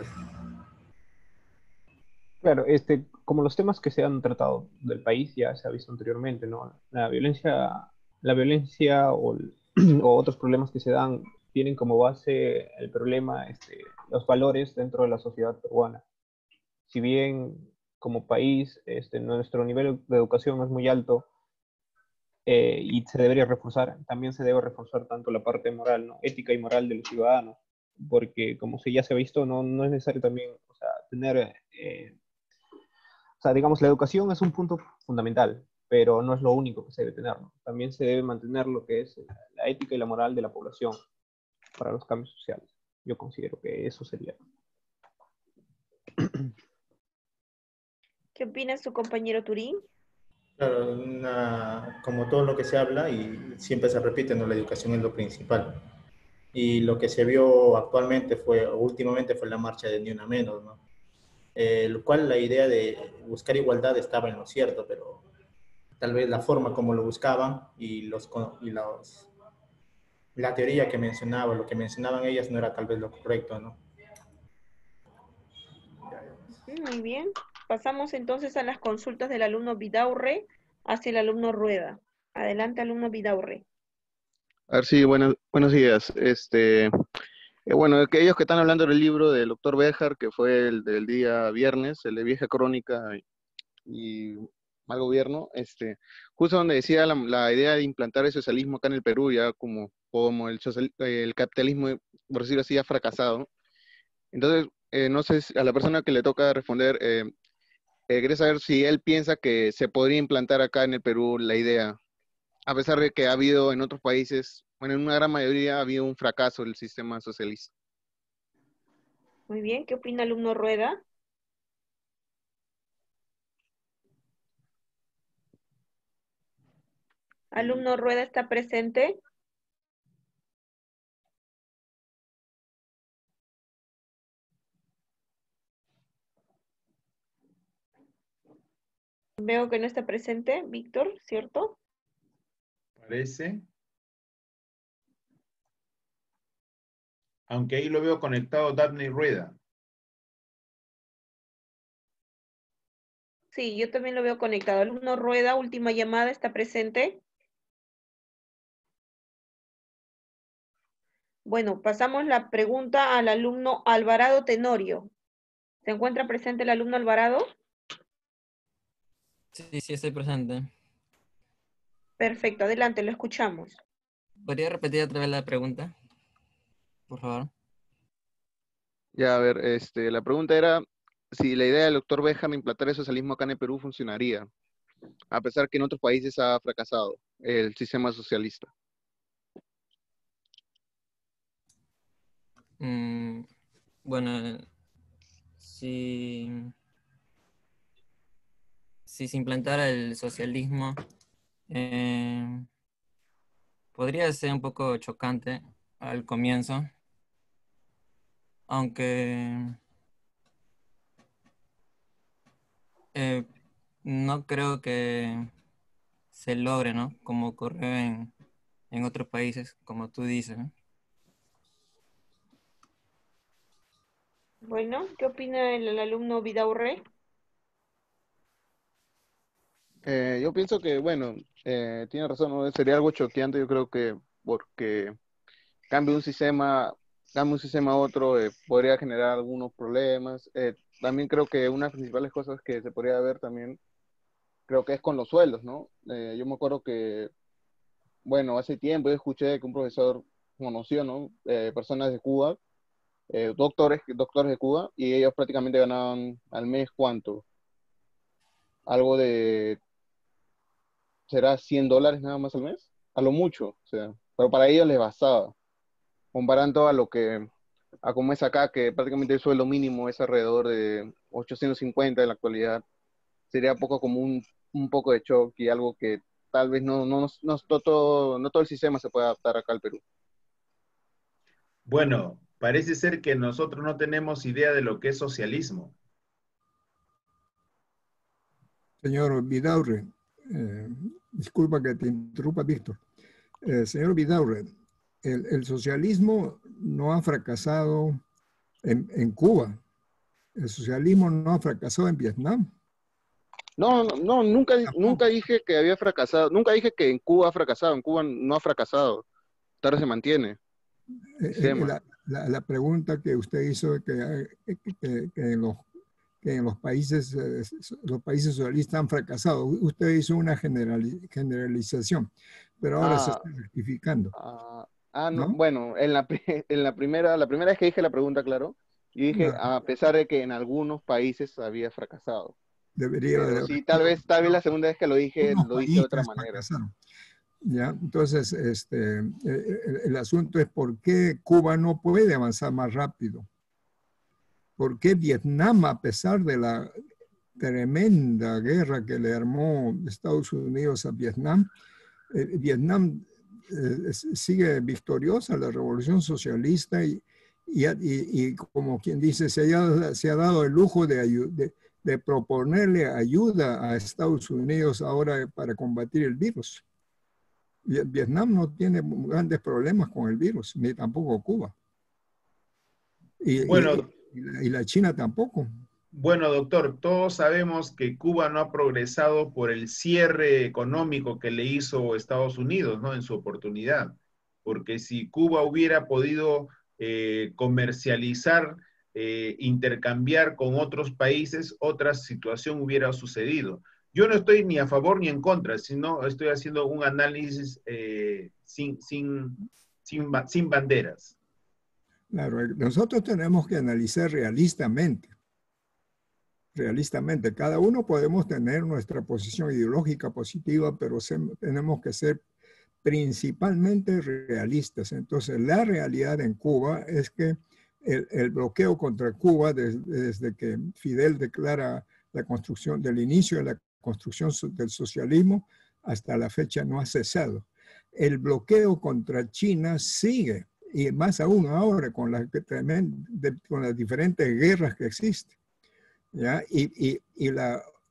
Claro, este, como los temas que se han tratado del país ya se ha visto anteriormente, ¿no? La violencia, la violencia o, el- o otros problemas que se dan tienen como base el problema, este, los valores dentro de la sociedad peruana. Si bien como país este, nuestro nivel de educación es muy alto eh, y se debería reforzar, también se debe reforzar tanto la parte moral, ¿no? Ética y moral de los ciudadanos, porque como se ya se ha visto, no, no es necesario también, o sea, tener eh, o sea, digamos, la educación es un punto fundamental, pero no es lo único que se debe tener, ¿no? También se debe mantener lo que es la ética y la moral de la población para los cambios sociales. Yo considero que eso sería. ¿Qué opina su compañero Turín? Claro, una- como todo lo que se habla y siempre se repite, ¿no? La educación es lo principal. Y lo que se vio actualmente fue, o últimamente fue la marcha de Ni Una Menos, ¿no? Eh, lo cual la idea de buscar igualdad estaba en lo cierto, pero tal vez la forma como lo buscaban y, los, co- y los, la teoría que mencionaba, lo que mencionaban ellas no era tal vez lo correcto, ¿no? Mm, Muy bien. Pasamos entonces a las consultas del alumno Vidaurre hacia el alumno Rueda. Adelante, alumno Vidaurre. A ver, sí, buenos, buenos días. Este, eh, bueno, aquellos que están hablando del libro del doctor Béjar, que fue el del día viernes, el de Vieja Crónica y Mal Gobierno, este, justo donde decía la, la idea de implantar el socialismo acá en el Perú, ya como, como el, social- el capitalismo, por decirlo así, ha fracasado. Entonces, eh, no sé, si a la persona que le toca responder, eh, eh, quería saber si él piensa que se podría implantar acá en el Perú la idea, a pesar de que ha habido en otros países, bueno, en una gran mayoría ha habido un fracaso del sistema socialista. Muy bien. ¿Qué opina alumno Rueda? Alumno Rueda está presente. Veo que no está presente, Víctor, ¿cierto? Parece. Aunque ahí lo veo conectado Daphne Rueda. Sí, yo también lo veo conectado. Alumno Rueda, última llamada, ¿está presente? Bueno, pasamos la pregunta al alumno Alvarado Tenorio. ¿Se encuentra presente el alumno Alvarado? Sí, sí, estoy presente. Perfecto, adelante, lo escuchamos. ¿Podría repetir otra vez la pregunta? Por favor. Ya, a ver, este, la pregunta era si la idea del doctor Béjar de implantar el socialismo acá en el Perú funcionaría, a pesar que en otros países ha fracasado el sistema socialista. Mm, bueno, si, si se implantara el socialismo, eh, podría ser un poco chocante al comienzo, aunque eh, no creo que se logre, ¿no? Como ocurrió en, en otros países, como tú dices, ¿no? Bueno, ¿qué opina el, el alumno Vidaurre? Eh, yo pienso que, bueno, eh, tiene razón, ¿no? Sería algo choqueante, yo creo que porque cambio un sistema, cambio un sistema a otro, eh, podría generar algunos problemas. Eh, también creo que una de las principales cosas que se podría ver también, creo que es con los sueldos, ¿no? Eh, yo me acuerdo que, bueno, hace tiempo yo escuché que un profesor conoció, ¿no? Eh, personas de Cuba, eh, doctores, doctores de Cuba, y ellos prácticamente ganaban al mes, ¿cuánto? Algo de, ¿será cien dólares nada más al mes? A lo mucho, o sea, pero para ellos les bastaba, comparando a lo que, a como es acá, que prácticamente el sueldo mínimo es alrededor de ochocientos cincuenta en la actualidad, sería poco como un, un poco de shock y algo que tal vez no, no, no, no, todo, no todo el sistema se puede adaptar acá al Perú. Bueno, parece ser que nosotros no tenemos idea de lo que es socialismo. Señor Vidaurre, eh, disculpa que te interrumpa, Víctor. Eh, señor Vidaurre, el, el socialismo no ha fracasado en, en Cuba. El socialismo no ha fracasado en Vietnam. No, no, no, nunca, nunca dije que había fracasado, nunca dije que en Cuba ha fracasado, en Cuba no ha fracasado, tarde se mantiene. Eh, la, la, la pregunta que usted hizo que, que, que, en, los, que en los países eh, los países socialistas han fracasado, usted hizo una generali generalización, pero ahora ah, se está rectificando. Ah, ah no, ¿no? Bueno, en la, en la primera, la primera vez que dije la pregunta, claro, y dije no. a pesar de que en algunos países había fracasado. Debería pero de... sí, tal vez, tal vez la segunda vez que lo dije, lo dije de otra manera. Fracasaron. ¿Ya? Entonces, este, el, el asunto es por qué Cuba no puede avanzar más rápido. ¿Por qué Vietnam, a pesar de la tremenda guerra que le armó Estados Unidos a Vietnam, eh, Vietnam eh, sigue victoriosa la revolución socialista y, y, y, y como quien dice, se ha, se ha dado el lujo de, de, de proponerle ayuda a Estados Unidos ahora para combatir el virus. Vietnam no tiene grandes problemas con el virus, ni tampoco Cuba. Y, bueno, y, y, la, y la China tampoco. Bueno, doctor, todos sabemos que Cuba no ha progresado por el cierre económico que le hizo Estados Unidos, ¿no? En su oportunidad. Porque si Cuba hubiera podido eh, comercializar, eh, intercambiar con otros países, otra situación hubiera sucedido. Yo no estoy ni a favor ni en contra, sino estoy haciendo un análisis eh, sin, sin, sin, sin banderas. Claro, nosotros tenemos que analizar realistamente. Realistamente, cada uno podemos tener nuestra posición ideológica positiva, pero se, tenemos que ser principalmente realistas. Entonces, la realidad en Cuba es que el, el bloqueo contra Cuba, desde, desde que Fidel declara la construcción, del inicio de la construcción del socialismo hasta la fecha no ha cesado. El bloqueo contra China sigue, y más aún ahora con las, con las diferentes guerras que existen. ¿Ya? Y, y, y la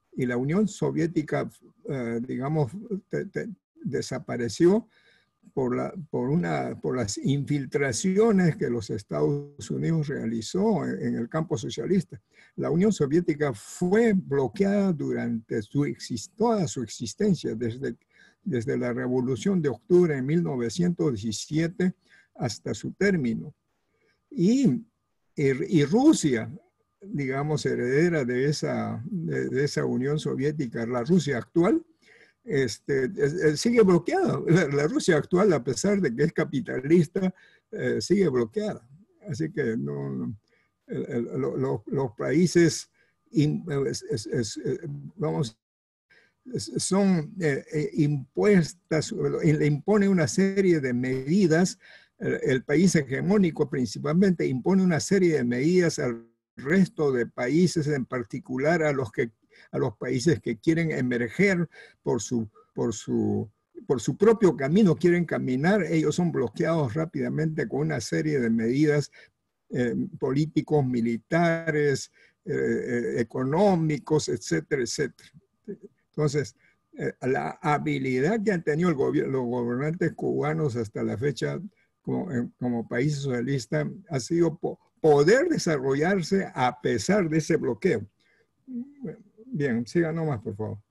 y la Unión Soviética, eh, digamos, te, te, desapareció por, la, por, una, por las infiltraciones que los Estados Unidos realizó en, en el campo socialista. La Unión Soviética fue bloqueada durante su, toda su existencia, desde, desde la Revolución de Octubre de mil novecientos diecisiete hasta su término. Y, y, y Rusia, digamos, heredera de esa, de, de esa Unión Soviética, la Rusia actual, este, eh, sigue bloqueada. La, la Rusia actual, a pesar de que es capitalista, eh, sigue bloqueada. Así que no, no, el, el, lo, lo, los países, in, es, es, es, vamos, son eh, eh, impuestas, le impone una serie de medidas, el, el país hegemónico principalmente impone una serie de medidas al resto de países, en particular a los que a los países que quieren emerger por su, por su, por su propio camino, quieren caminar, ellos son bloqueados rápidamente con una serie de medidas eh, políticos, militares, eh, eh, económicos, etcétera, etcétera. Entonces, eh, la habilidad que han tenido el gobierno, los gobernantes cubanos hasta la fecha como, eh, como país socialista ha sido po poder desarrollarse a pesar de ese bloqueo. Bien, siga nomás, por favor.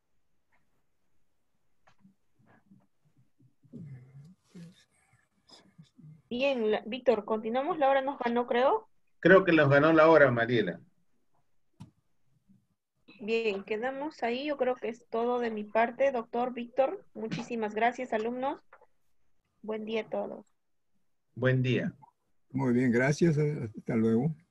Bien, la, Víctor, continuamos. La hora nos ganó, creo. Creo que nos ganó la hora, Mariela. Bien, quedamos ahí. Yo creo que es todo de mi parte, doctor Víctor. Muchísimas gracias, alumnos. Buen día a todos. Buen día. Muy bien, gracias. Hasta luego.